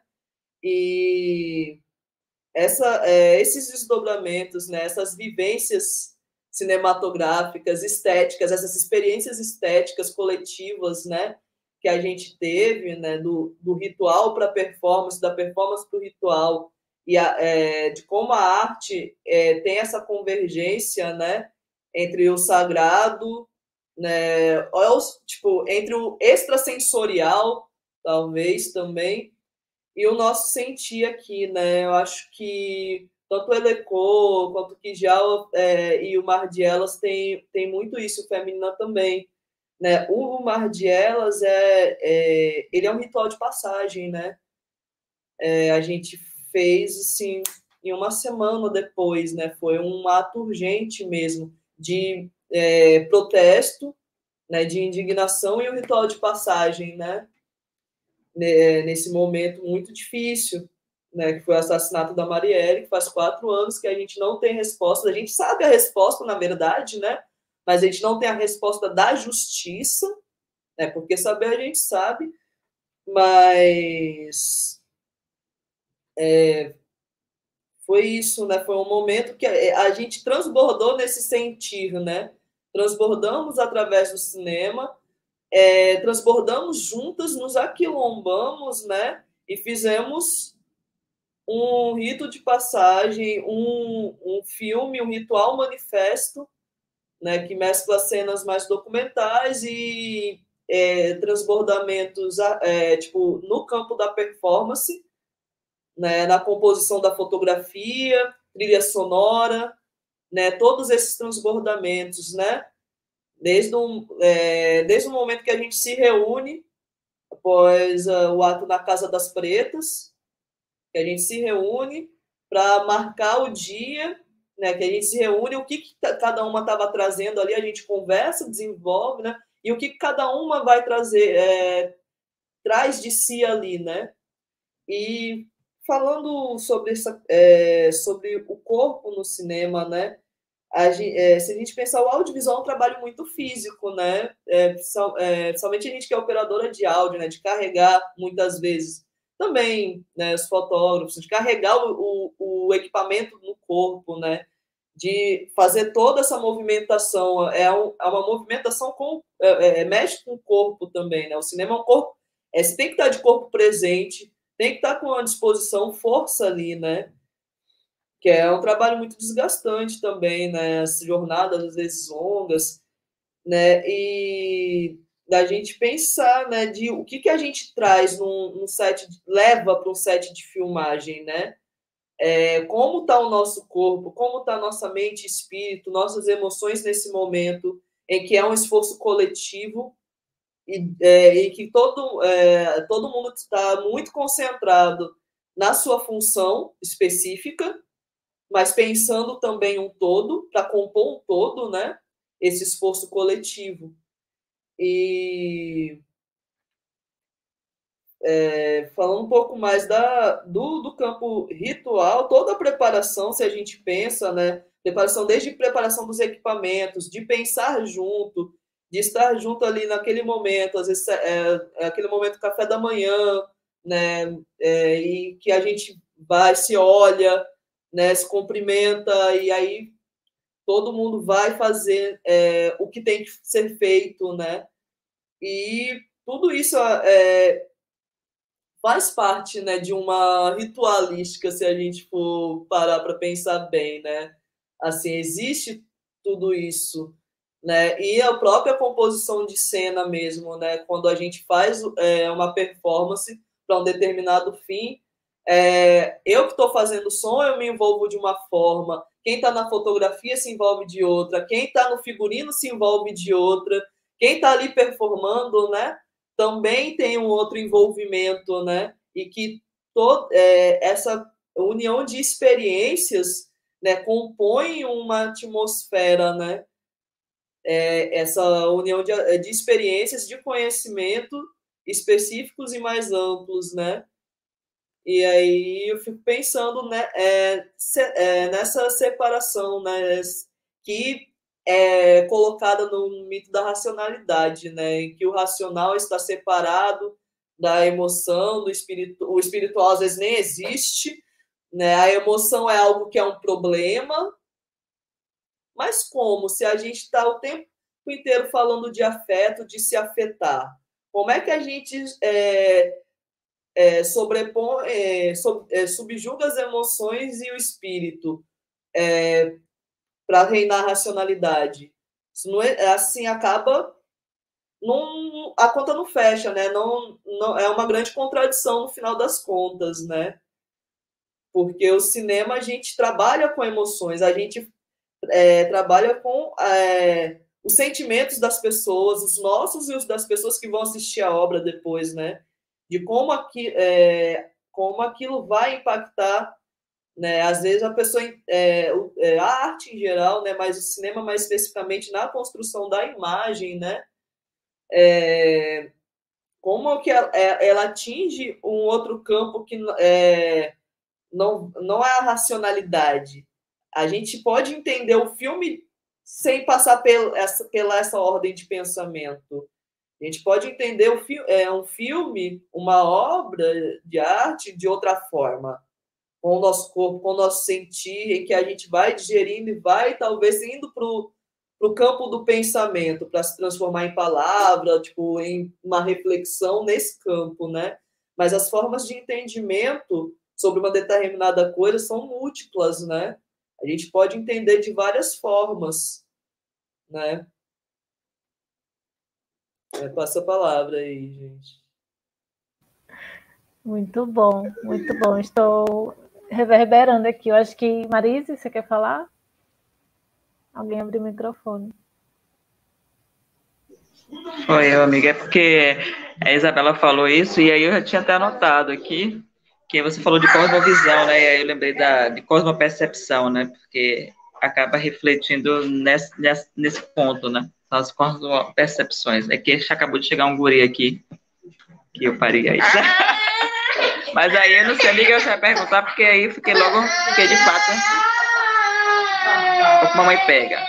E esses desdobramentos, né, essas vivências cinematográficas, estéticas, essas experiências estéticas coletivas, né, que a gente teve, né, do ritual para a performance, da performance para o ritual, e de como a arte tem essa convergência, né, entre o sagrado, né, tipo, entre o extrasensorial, talvez, também, e o nosso sentir aqui, né, eu acho que tanto o Elecô, quanto o Kijal e o Mar de Elas tem muito isso, feminina também, né? O Mar de Elas ele é um ritual de passagem, né? A gente fez assim em uma semana depois, né? Foi um ato urgente mesmo de protesto, né? De indignação e um ritual de passagem, né? Nesse momento muito difícil, né? Que foi o assassinato da Marielle, que faz 4 anos que a gente não tem resposta. A gente sabe a resposta, na verdade, né? Mas a gente não tem a resposta da justiça, né? Porque saber a gente sabe, mas foi isso, né? Foi um momento que a gente transbordou nesse sentir, né? Transbordamos através do cinema, transbordamos juntas, nos aquilombamos, né? E fizemos um rito de passagem, um filme, um ritual manifesto, né? Que mescla cenas mais documentais e transbordamentos tipo, no campo da performance, né, na composição da fotografia, trilha sonora, né, todos esses transbordamentos, né, desde o momento que a gente se reúne após o ato na Casa das Pretas, que a gente se reúne para marcar o dia, né, que a gente se reúne, o que cada uma estava trazendo ali, a gente conversa, desenvolve, né, e o que cada uma vai trazer, traz de si ali, né? E falando sobre sobre o corpo no cinema, né? Se a gente pensar, o audiovisual é um trabalho muito físico, né? Somente a gente que é operadora de áudio, né? De carregar muitas vezes. Também, né, os fotógrafos, de carregar o equipamento no corpo, né? De fazer toda essa movimentação, uma movimentação mexe com o corpo também, né? O cinema é um corpo, você tem que estar de corpo presente, tem que estar com a disposição, força ali, né? Que é um trabalho muito desgastante também, né? As jornadas às vezes longas, né? E da gente pensar, né? De o que a gente traz num set, leva para um set de filmagem, né? Como está o nosso corpo, como está a nossa mente e espírito, nossas emoções nesse momento em que é um esforço coletivo e que todo mundo está muito concentrado na sua função específica, mas pensando também um todo, para compor um todo, né? Esse esforço coletivo. E falando um pouco mais do campo ritual, toda a preparação, se a gente pensa, né? Preparação, desde preparação dos equipamentos, de pensar junto, de estar junto ali naquele momento, às vezes aquele momento café da manhã, né? E que a gente vai, se olha, né? Se cumprimenta, e aí todo mundo vai fazer o que tem que ser feito, né? E tudo isso faz parte, né, de uma ritualística, se a gente for parar para pensar bem, né? Assim, existe tudo isso, né? E a própria composição de cena mesmo, né? Quando a gente faz uma performance para um determinado fim, eu que estou fazendo som, eu me envolvo de uma forma, quem está na fotografia se envolve de outra, quem está no figurino se envolve de outra, quem está ali performando, né? Também tem um outro envolvimento, né? E que essa união de experiências, né, compõe uma atmosfera, né? Essa união de experiências, de conhecimento específicos e mais amplos, né? E aí eu fico pensando, né, nessa separação, né, que colocada no mito da racionalidade, né, em que o racional está separado da emoção, do espírito, o espiritual às vezes nem existe, né, a emoção é algo que é um problema, Mas como? Se a gente está o tempo inteiro falando de afeto, de se afetar, como é que a gente subjuga as emoções e o espírito para reinar a racionalidade? Isso não é assim, acaba... a conta não fecha, né? Não, é uma grande contradição no final das contas, né? Porque o cinema, a gente trabalha com emoções, a gente trabalha com os sentimentos das pessoas, os nossos e os das pessoas que vão assistir a obra depois, né? De como aquilo vai impactar, né? Às vezes a pessoa, a arte em geral, né? Mas o cinema mais especificamente na construção da imagem, né? Como que ela atinge um outro campo que não é a racionalidade. A gente pode entender o filme sem passar pela essa ordem de pensamento. A gente pode entender um filme, uma obra de arte de outra forma, com o nosso corpo, com o nosso sentir, em que a gente vai digerindo e vai talvez indo para o campo do pensamento, para se transformar em palavra, tipo, em uma reflexão nesse campo, né? Mas as formas de entendimento sobre uma determinada coisa são múltiplas, né? A gente pode entender de várias formas, né? Passa a palavra aí, gente. Muito bom, muito bom. Estou reverberando aqui. Eu acho que, Marise, você quer falar? Alguém abriu o microfone. Oi, amiga. É porque a Isabela falou isso e aí eu já tinha até anotado aqui que você falou de cosmovisão, né? E aí eu lembrei de cosmopercepção, né? Porque acaba refletindo nesse ponto, né? As cosmopercepções. É que acabou de chegar um guri aqui que eu parei aí. Mas aí eu não sei, amiga, eu já ia perguntar, porque aí eu fiquei de fato, o que mamãe pega.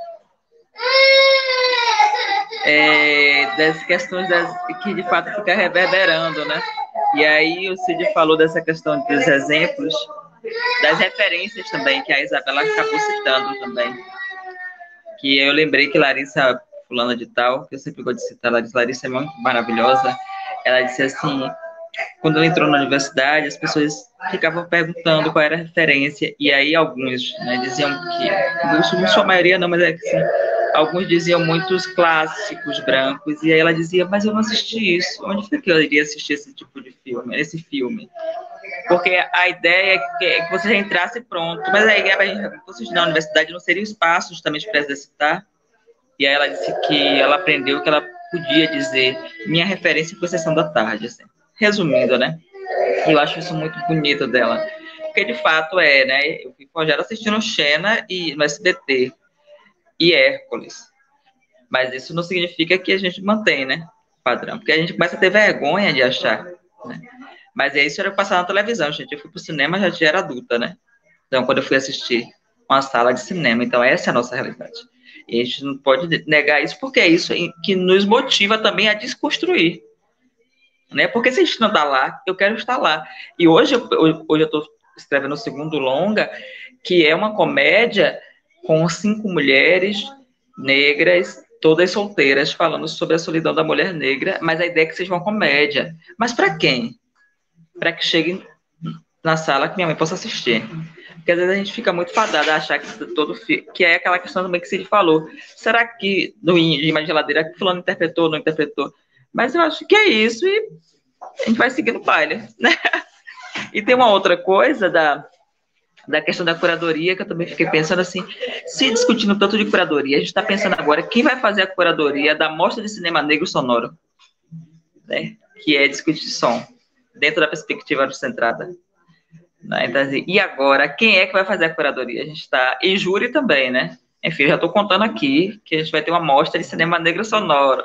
Das questões que de fato fica reverberando, né? E aí o Cid falou dessa questão dos exemplos, das referências também, que a Isabela acabou citando também. Que eu lembrei que Larissa, fulana de tal, que eu sempre gosto de citar, Larissa é muito maravilhosa, ela disse assim, quando ela entrou na universidade, as pessoas ficavam perguntando qual era a referência, e aí alguns, né, diziam que, não sua maioria não, mas é que assim, alguns diziam muitos clássicos brancos, e aí ela dizia, mas eu não assisti isso, onde foi que eu iria assistir esse tipo de filme, esse filme? Porque a ideia é que você já entrasse pronto, mas aí vocês na universidade não seria o espaço justamente para exercitar, e aí ela disse que ela aprendeu que ela podia dizer, minha referência foi Sessão da Tarde, assim. Resumindo, né? Eu acho isso muito bonito dela. Porque, de fato, né? Eu fui forjada assistindo Xena no SBT e Hércules. Mas isso não significa que a gente mantém, né? O padrão. Porque a gente começa a ter vergonha de achar, né? Mas isso era passar na televisão, gente. Eu fui pro cinema, já era adulta, né? Então, quando eu fui assistir uma sala de cinema. Então, essa é a nossa realidade. E a gente não pode negar isso, porque é isso que nos motiva também a desconstruir. Né? Porque se a gente não está lá, eu quero estar lá. E hoje eu estou escrevendo o segundo longa, que é uma comédia com 5 mulheres negras, todas solteiras, falando sobre a solidão da mulher negra, mas a ideia é que seja uma comédia. Mas para quem? Para que chegue na sala que minha mãe possa assistir. Porque às vezes a gente fica muito fadada a achar que é aquela questão também que você falou. Será que no Imagem de Geladeira que fulano interpretou, não interpretou? Mas eu acho que é isso e a gente vai seguindo o baile, né? E tem uma outra coisa da questão da curadoria, que eu também fiquei pensando assim, se discutindo tanto de curadoria, a gente está pensando agora, quem vai fazer a curadoria da Mostra de Cinema Negro Sonoro? Né? Que é discutir som, dentro da perspectiva autocentrada. Né? Então, assim, e agora, quem é que vai fazer a curadoria? A gente está... E júri também, né? Enfim, já estou contando aqui que a gente vai ter uma mostra de cinema negro sonoro.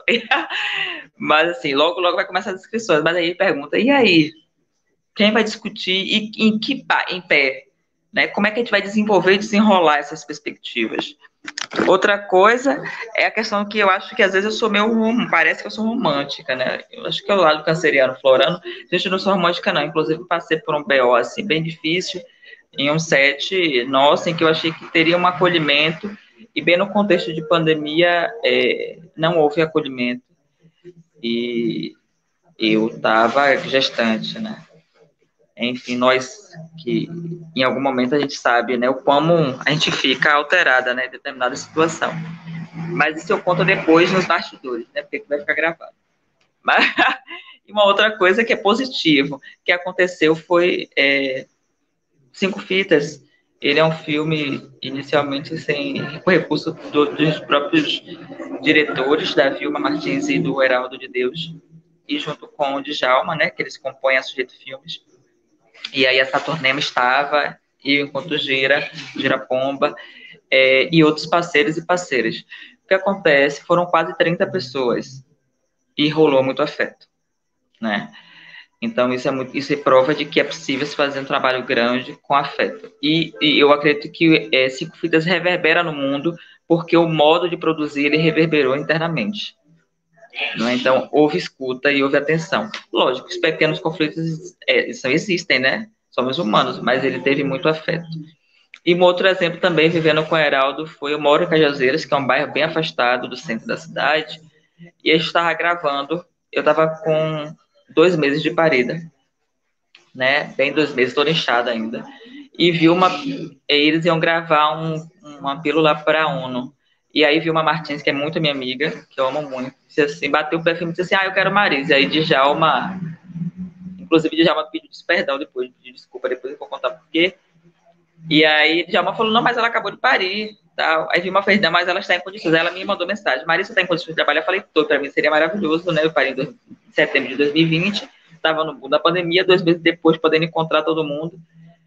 Mas, assim, logo vai começar as inscrições. Mas aí pergunta, e aí? Quem vai discutir e em pé? Né? Como é que a gente vai desenvolver e desenrolar essas perspectivas? Outra coisa é a questão que eu acho que às vezes eu sou parece que eu sou romântica, né? Eu acho que é o lado canceriano, florano. Gente, eu não sou romântica, não. Inclusive, passei por um BO, assim, bem difícil, em um set nosso, em que eu achei que teria um acolhimento, E bem no contexto de pandemia, não houve acolhimento. E eu estava gestante, né? Enfim, nós que em algum momento a gente sabe, né, o como a gente fica alterada, né, em determinada situação. Mas isso eu conto depois nos bastidores, né, porque vai ficar gravado. Mas, e uma outra coisa que é positivo, que aconteceu foi Cinco Fitas. Ele é um filme inicialmente sem recurso dos próprios diretores, da Vilma Martins e do Heraldo de Deus, e junto com o Djalma, né, que eles compõem a Sujeito Filmes. E aí a Saturnema estava, e o Enquanto Gira Pomba, e outros parceiros e parceiras. O que acontece? Foram quase 30 pessoas, e rolou muito afeto, né? Então, isso é prova de que é possível se fazer um trabalho grande com afeto. E eu acredito que Cinco Fitas reverbera no mundo, porque o modo de produzir, ele reverberou internamente. Não é? Então, houve escuta e houve atenção. Lógico, os pequenos conflitos existem, né? Somos humanos, mas ele teve muito afeto. E um outro exemplo também, vivendo com o Heraldo, foi o Moro em Cajazeiras, que é um bairro bem afastado do centro da cidade, e a gente estava gravando, eu estava com 2 meses de parida, né? Bem 2 meses, toda inchada ainda, e eles iam gravar uma pílula para a ONU. E aí Vilma Martins, que é muito minha amiga, que eu amo muito, disse assim, bateu o pé e disse assim, eu quero Marisa. E aí Djalma, inclusive Djalma pediu perdão depois, pediu desculpa depois, eu vou contar por quê. E aí Djalma falou, não, mas ela acabou de parir, tal. Aí Vilma fez, não, mas ela está em condições. Aí ela me mandou mensagem, Marisa está em condições de trabalhar? Eu falei, para mim seria maravilhoso, né? Eu parei em setembro de 2020, estava no boom da pandemia, 2 meses depois podendo encontrar todo mundo,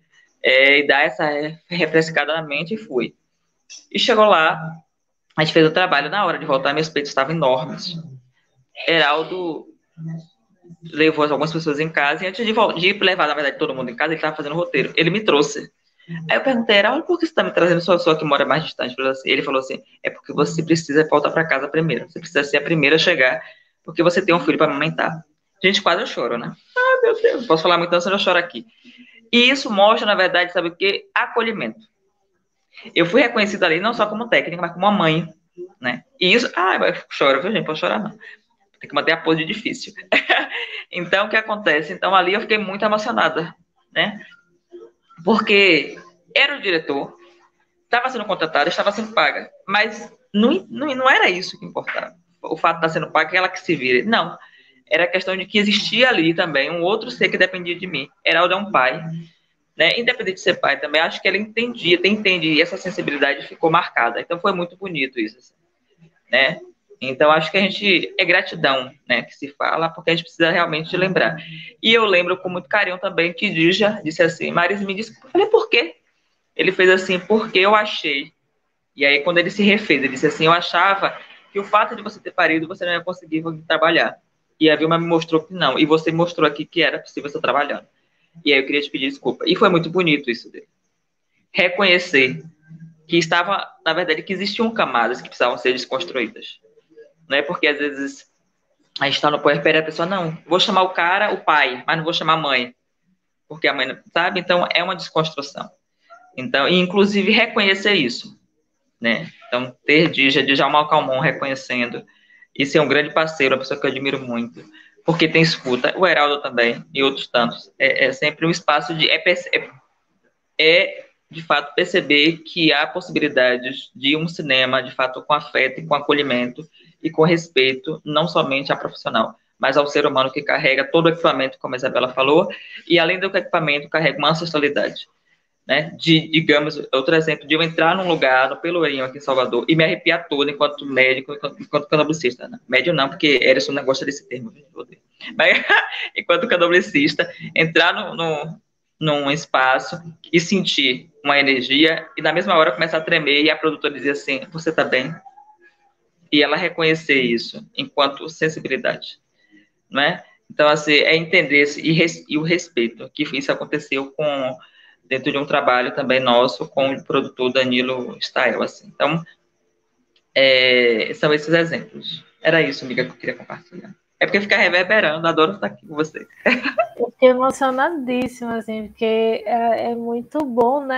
e dar essa refrescada na mente, e fui. E chegou lá, a gente fez o trabalho, na hora de voltar, meus peitos estavam enormes. Heraldo levou algumas pessoas em casa, e antes de levar, na verdade, todo mundo em casa, ele estava fazendo roteiro. Ele me trouxe. Aí eu perguntei, Heraldo, por que você está me trazendo só que mora mais distante? Ele falou assim, é porque você precisa voltar para casa primeiro. Você precisa ser a primeira a chegar, porque você tem um filho para amamentar. Gente, quase eu choro, né? Ah, meu Deus, não posso falar muito, senão eu choro aqui. E isso mostra, na verdade, sabe o quê? Acolhimento. Eu fui reconhecida ali não só como técnica, mas como uma mãe, né? E isso... chora, viu, gente? Pode chorar, não. Tem que manter a pose difícil. Então, o que acontece? Então, ali eu fiquei muito emocionada, né? Porque era o diretor, estava sendo contratada, estava sendo paga, mas não era isso que importava. O fato de estar sendo paga é ela que se vire. Não. Era a questão de que existia ali também um outro ser que dependia de mim. Heraldo é um pai, né? Independente de ser pai também, acho que ele entende, e essa sensibilidade ficou marcada. Então foi muito bonito isso, assim, né? Então acho que a gente é gratidão, né, que se fala, porque a gente precisa realmente lembrar. E eu lembro com muito carinho também que Dija disse assim, Marisa, me desculpa. Eu falei, por quê? Ele fez assim, porque eu achei. E aí quando ele se refez, ele disse assim, eu achava que o fato de você ter parido, você não ia conseguir trabalhar. E a Vilma me mostrou que não. E você mostrou aqui que era possível você trabalhando. E aí eu queria te pedir desculpa. E foi muito bonito isso dele. Reconhecer que estava, na verdade, que existiam camadas que precisavam ser desconstruídas. Não é porque, às vezes, a gente está no puerpério e a pessoa, não, vou chamar o cara, o pai, mas não vou chamar a mãe. Porque a mãe não sabe. Então, é uma desconstrução. Então, e, inclusive, reconhecer isso. Né? Então, ter Djalma Calmon reconhecendo e ser um grande parceiro, uma pessoa que eu admiro muito, porque tem escuta, o Heraldo também, e outros tantos, é sempre um espaço de de fato perceber que há possibilidades de um cinema, de fato, com afeto e com acolhimento e com respeito, não somente ao profissional, mas ao ser humano que carrega todo o equipamento, como a Isabela falou, e além do equipamento, carrega uma ancestralidade. Né, digamos, outro exemplo, de eu entrar num lugar, no Pelourinho, aqui em Salvador, e me arrepiar todo enquanto médico, enquanto candomblessista. Né? Médio não, porque Erison não gosta desse termo. Mas, enquanto candomblessista, entrar num espaço e sentir uma energia, e na mesma hora começar a tremer, e a produtora dizer assim, você tá bem? E ela reconhecer isso enquanto sensibilidade. Não é? Então, assim, é entender e o respeito, que isso aconteceu dentro de um trabalho também nosso com o produtor Danilo Stael, assim. Então, são esses exemplos. Era isso, amiga, que eu queria compartilhar. É porque fica reverberando, adoro estar aqui com você. Eu fiquei emocionadíssima, assim, porque é muito bom, né?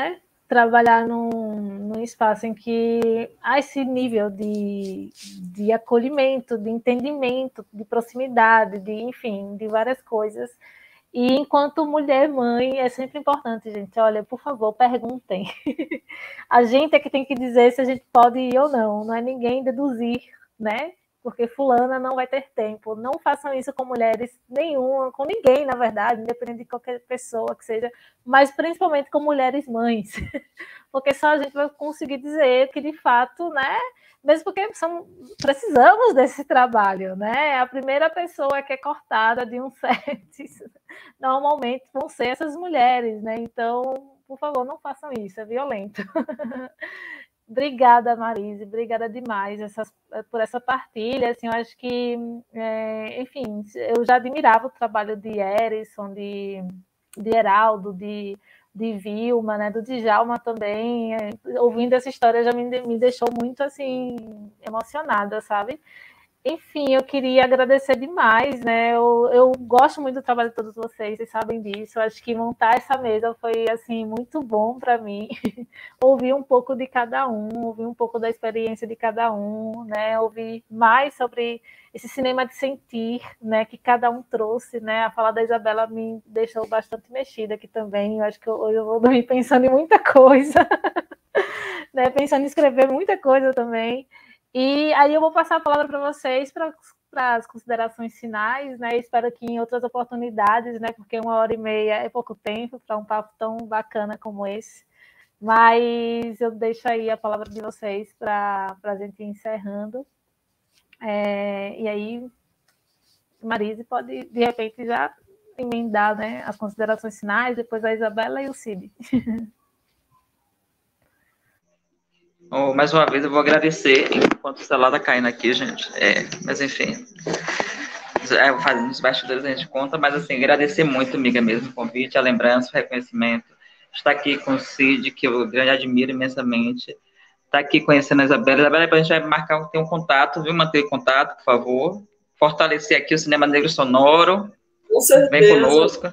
trabalhar num espaço em que há esse nível de acolhimento, de entendimento, de proximidade, enfim, de várias coisas. E enquanto mulher mãe, é sempre importante, gente. Olha, por favor, perguntem. A gente é que tem que dizer se a gente pode ir ou não é ninguém deduzir, né? Porque fulana não vai ter tempo. Não façam isso com mulheres nenhuma, com ninguém, na verdade, independente de qualquer pessoa que seja, mas principalmente com mulheres mães. Porque só a gente vai conseguir dizer que, de fato, né? Mesmo porque precisamos desse trabalho, né? A primeira pessoa que é cortada de um set, normalmente vão ser essas mulheres, né? Então, por favor, não façam isso, é violento. Obrigada, Marise, obrigada demais por essa partilha. Assim, eu acho que, enfim, eu já admirava o trabalho de Erison, de Heraldo, de Vilma, né, do Djalma também. Ouvindo essa história já me deixou muito assim emocionada, sabe? Enfim, eu queria agradecer demais, né? Eu gosto muito do trabalho de todos vocês sabem disso. Eu acho que montar essa mesa foi assim muito bom para mim. Ouvir um pouco de cada um, ouvir um pouco da experiência de cada um, né? Ouvir mais sobre esse cinema de sentir, né? Que cada um trouxe, né? A fala da Isabela me deixou bastante mexida aqui também. Eu acho que hoje eu vou dormir pensando em muita coisa, né? Pensando em escrever muita coisa também. E aí eu vou passar a palavra para vocês para as considerações finais, né? Espero que em outras oportunidades, né? Porque 1h30 é pouco tempo para um papo tão bacana como esse. Mas eu deixo aí a palavra de vocês para a gente ir encerrando. E aí, Marise pode, de repente, já emendar, né, as considerações finais, depois a Isabela e o Cid. Mais uma vez eu vou agradecer enquanto o celular está caindo aqui, gente. Mas enfim, fazendo os bastidores a gente conta, mas assim, agradecer muito, amiga, mesmo o convite, a lembrança, o reconhecimento. Estar aqui com o Cid, que eu admiro imensamente. Estar aqui conhecendo a Isabela. Isabela, a gente vai marcar, ter um contato, viu? Manter contato, por favor. Fortalecer aqui o Cinema Negro Sonoro. Com certeza. Vem conosco.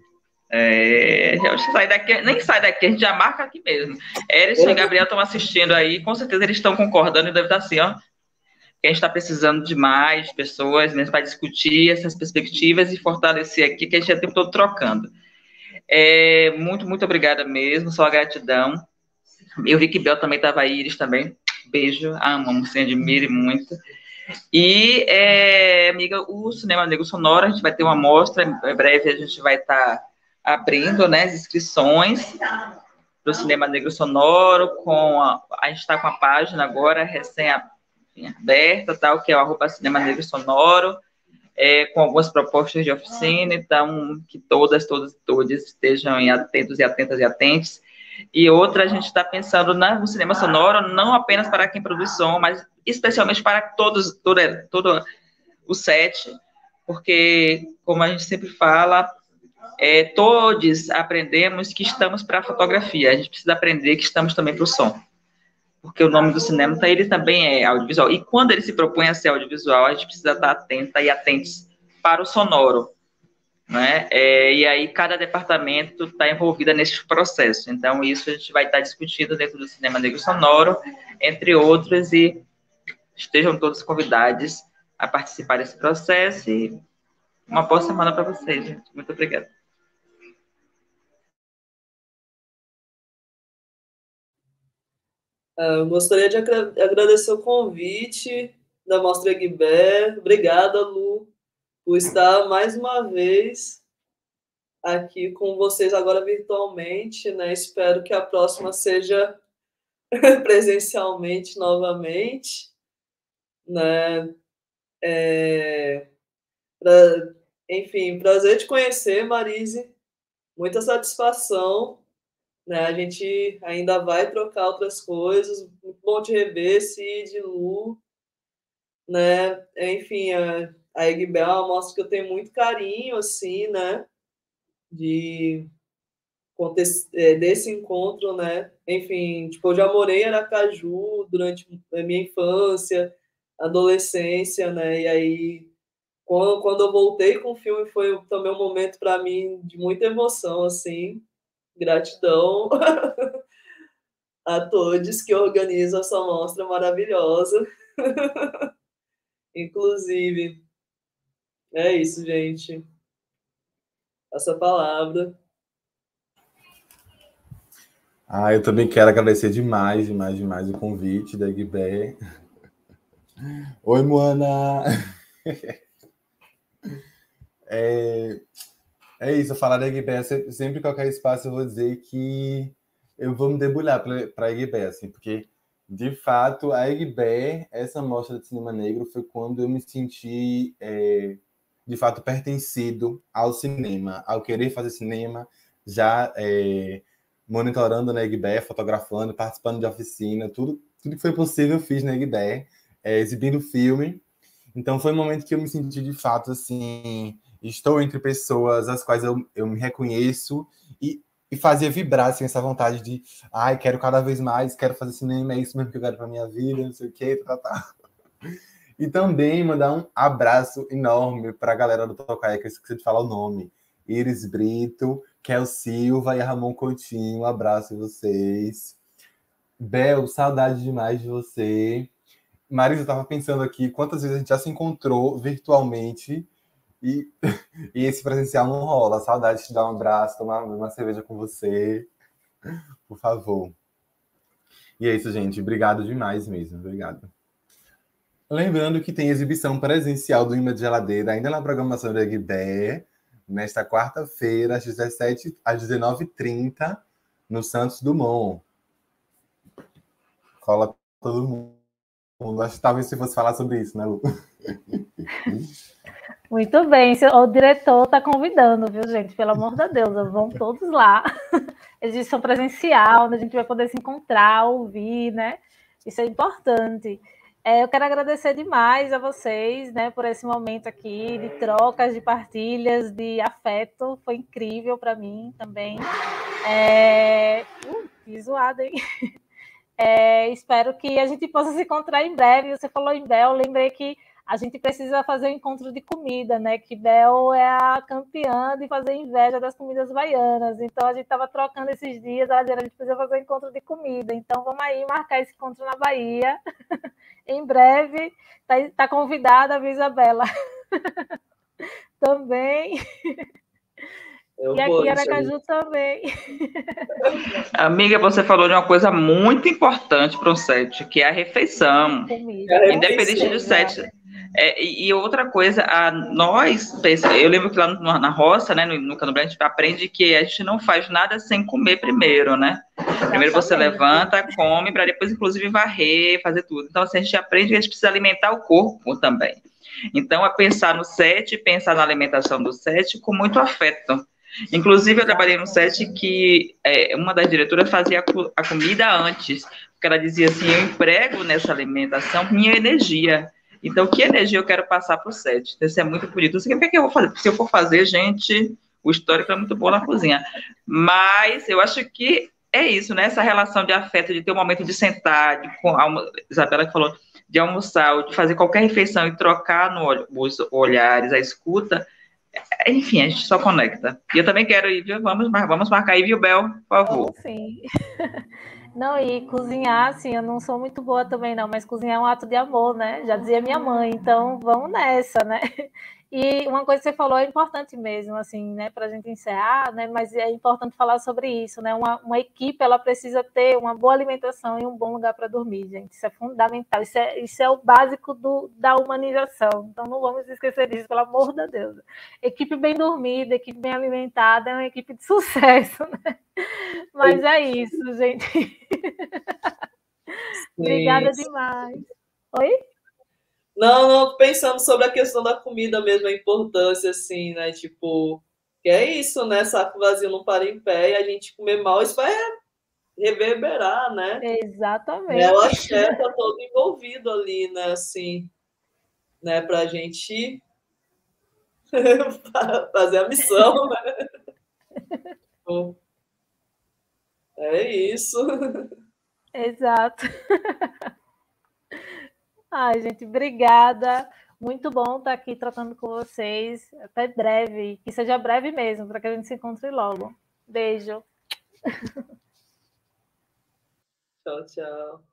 Nem sai daqui, a gente já marca aqui mesmo. Erison e Gabriel estão assistindo aí, com certeza eles estão concordando e devem estar assim, ó, que a gente está precisando de mais pessoas mesmo para discutir essas perspectivas e fortalecer aqui, que a gente já o tempo todo trocando. Muito, muito obrigada mesmo, só a gratidão. Eu vi que Bel também estava aí, Iris também. Beijo, amo, se admire muito. E, amiga, o Cinema Negro Sonoro, a gente vai ter uma mostra, em breve a gente vai estar abrindo, né, as inscrições para o Cinema Negro Sonoro, a gente está com a página agora, recém-aberta, tal, que é o @Cinema Negro Sonoro, com algumas propostas de oficina, então, que todos estejam atentos e atentas e atentes. E outra, a gente está pensando no cinema sonoro, não apenas para quem produz som, mas especialmente para todo o set, porque, como a gente sempre fala, todos aprendemos que estamos para a fotografia, a gente precisa aprender que estamos também para o som, porque o nome do cinema ele também é audiovisual, e quando ele se propõe a ser audiovisual, a gente precisa estar atenta e atentos para o sonoro, né? E aí cada departamento está envolvido nesse processo, então isso a gente vai estar discutindo dentro do Cinema Negro Sonoro, entre outros, e estejam todos convidados a participar desse processo, e uma boa semana para vocês, gente. Muito obrigada. Eu gostaria de agradecer o convite da Mostra Guibert. Obrigada, Lu, por estar mais uma vez aqui com vocês agora virtualmente, né? Espero que a próxima seja presencialmente novamente, né? Enfim, prazer te conhecer, Marise. Muita satisfação, né? A gente ainda vai trocar outras coisas. Muito bom te rever, Cid, Lu, né? Enfim, a Egbel é uma mostra que eu tenho muito carinho, assim, né? Desse encontro, né? Enfim, tipo, eu já morei em Aracaju durante a minha infância, adolescência, né? E aí, quando eu voltei com o filme, foi também um momento para mim de muita emoção, assim, gratidão. a todos que organizam essa mostra maravilhosa. Inclusive, é isso, gente. Essa palavra. Eu também quero agradecer demais o convite da Guibé. Oi, Moana! É isso, falar da Guibé, sempre qualquer espaço eu vou dizer que eu vou me debulhar para a Guibé, assim, porque, de fato, a Guibé, essa mostra de cinema negro, foi quando eu me senti, de fato, pertencido ao cinema, ao querer fazer cinema, já monitorando na Guibé, fotografando, participando de oficina, tudo que foi possível eu fiz na Guibé, exibindo filme. Então foi um momento que eu me senti, de fato, assim, estou entre pessoas às quais eu me reconheço e fazia vibrar, assim, essa vontade de, quero cada vez mais, quero fazer cinema, é isso mesmo que eu quero para minha vida, não sei o quê, tá. E também mandar um abraço enorme para a galera do Tocaia, que eu esqueci de falar o nome. Iris Brito, Kel Silva e Ramon Coutinho, um abraço em vocês. Bel, saudade demais de você. Marisa, eu estava pensando aqui quantas vezes a gente já se encontrou virtualmente e esse presencial não rola. Saudade de te dar um abraço, tomar uma cerveja com você, por favor. E é isso, gente. Obrigado demais mesmo. Obrigado. Lembrando que tem exibição presencial do Imã de Geladeira ainda na programação da Guibé, nesta quarta-feira, às 19h30, no Santos Dumont. Cola todo mundo. Acho que talvez se fosse falar sobre isso, né, Lu? Muito bem. O diretor está convidando, viu, gente? Pelo amor de Deus, vão todos lá. Exibição presencial, onde a gente vai poder se encontrar, ouvir, né? Isso é importante. Eu quero agradecer demais a vocês, né, por esse momento aqui de trocas, de partilhas, de afeto. Foi incrível para mim também. Que zoada, hein? Espero que a gente possa se encontrar em breve. Você falou em Bel, lembrei que a gente precisa fazer um encontro de comida, né? Que Bel é a campeã de fazer inveja das comidas baianas. Então, a gente estava trocando esses dias, ela dizendo, a gente precisa fazer um encontro de comida. Então, vamos aí marcar esse encontro na Bahia. Em breve, está convidada a Isabela. Também. E aqui em Aracaju também. Amiga, você falou de uma coisa muito importante para o set, que é a refeição. Comida. Independente do set. E outra coisa, eu lembro que lá na roça, né, no Candomblé, a gente aprende que a gente não faz nada sem comer primeiro, né? Primeiro você levanta, come, para depois, inclusive, varrer, fazer tudo. Então, assim, a gente aprende que a gente precisa alimentar o corpo também. Então, é pensar no set, pensar na alimentação do set com muito afeto. Inclusive, eu trabalhei num set que uma das diretoras fazia a comida antes, porque ela dizia assim, eu emprego nessa alimentação minha energia. Então, que energia eu quero passar para o set? Isso é muito bonito. Não sei o que eu vou fazer. Se eu for fazer, gente, o histórico é muito bom na cozinha. Mas eu acho que é isso, né? Essa relação de afeto, de ter um momento de sentar, a Isabela que falou, de almoçar, de fazer qualquer refeição e trocar os olhares, a escuta. Enfim, a gente só conecta. E eu também quero ir, viu? Vamos marcar aí, viu, Bel? Por favor. Vamos sim. Não, e cozinhar, assim, eu não sou muito boa também, não, mas cozinhar é um ato de amor, né? Já dizia minha mãe, então vamos nessa, né? E uma coisa que você falou é importante mesmo, assim, né, para a gente encerrar, né, mas é importante falar sobre isso, né, uma equipe, ela precisa ter uma boa alimentação e um bom lugar para dormir, gente, isso é fundamental, isso é o básico da humanização, então não vamos esquecer disso, pelo amor de Deus. Equipe bem dormida, equipe bem alimentada, é uma equipe de sucesso, né? Mas é isso, gente. Obrigada demais. Oi? Não, pensando sobre a questão da comida mesmo, a importância, assim, né? Tipo, que é isso, né? Saco vazio não para em pé e a gente comer mal, isso vai reverberar, né? Exatamente. O axé tá todo envolvido ali, né? Assim, né? Pra gente fazer a missão, né? É isso. Exato. Ai, gente, obrigada. Muito bom estar aqui trocando com vocês. Até breve. Que seja breve mesmo, para que a gente se encontre logo. Beijo. Tchau, tchau.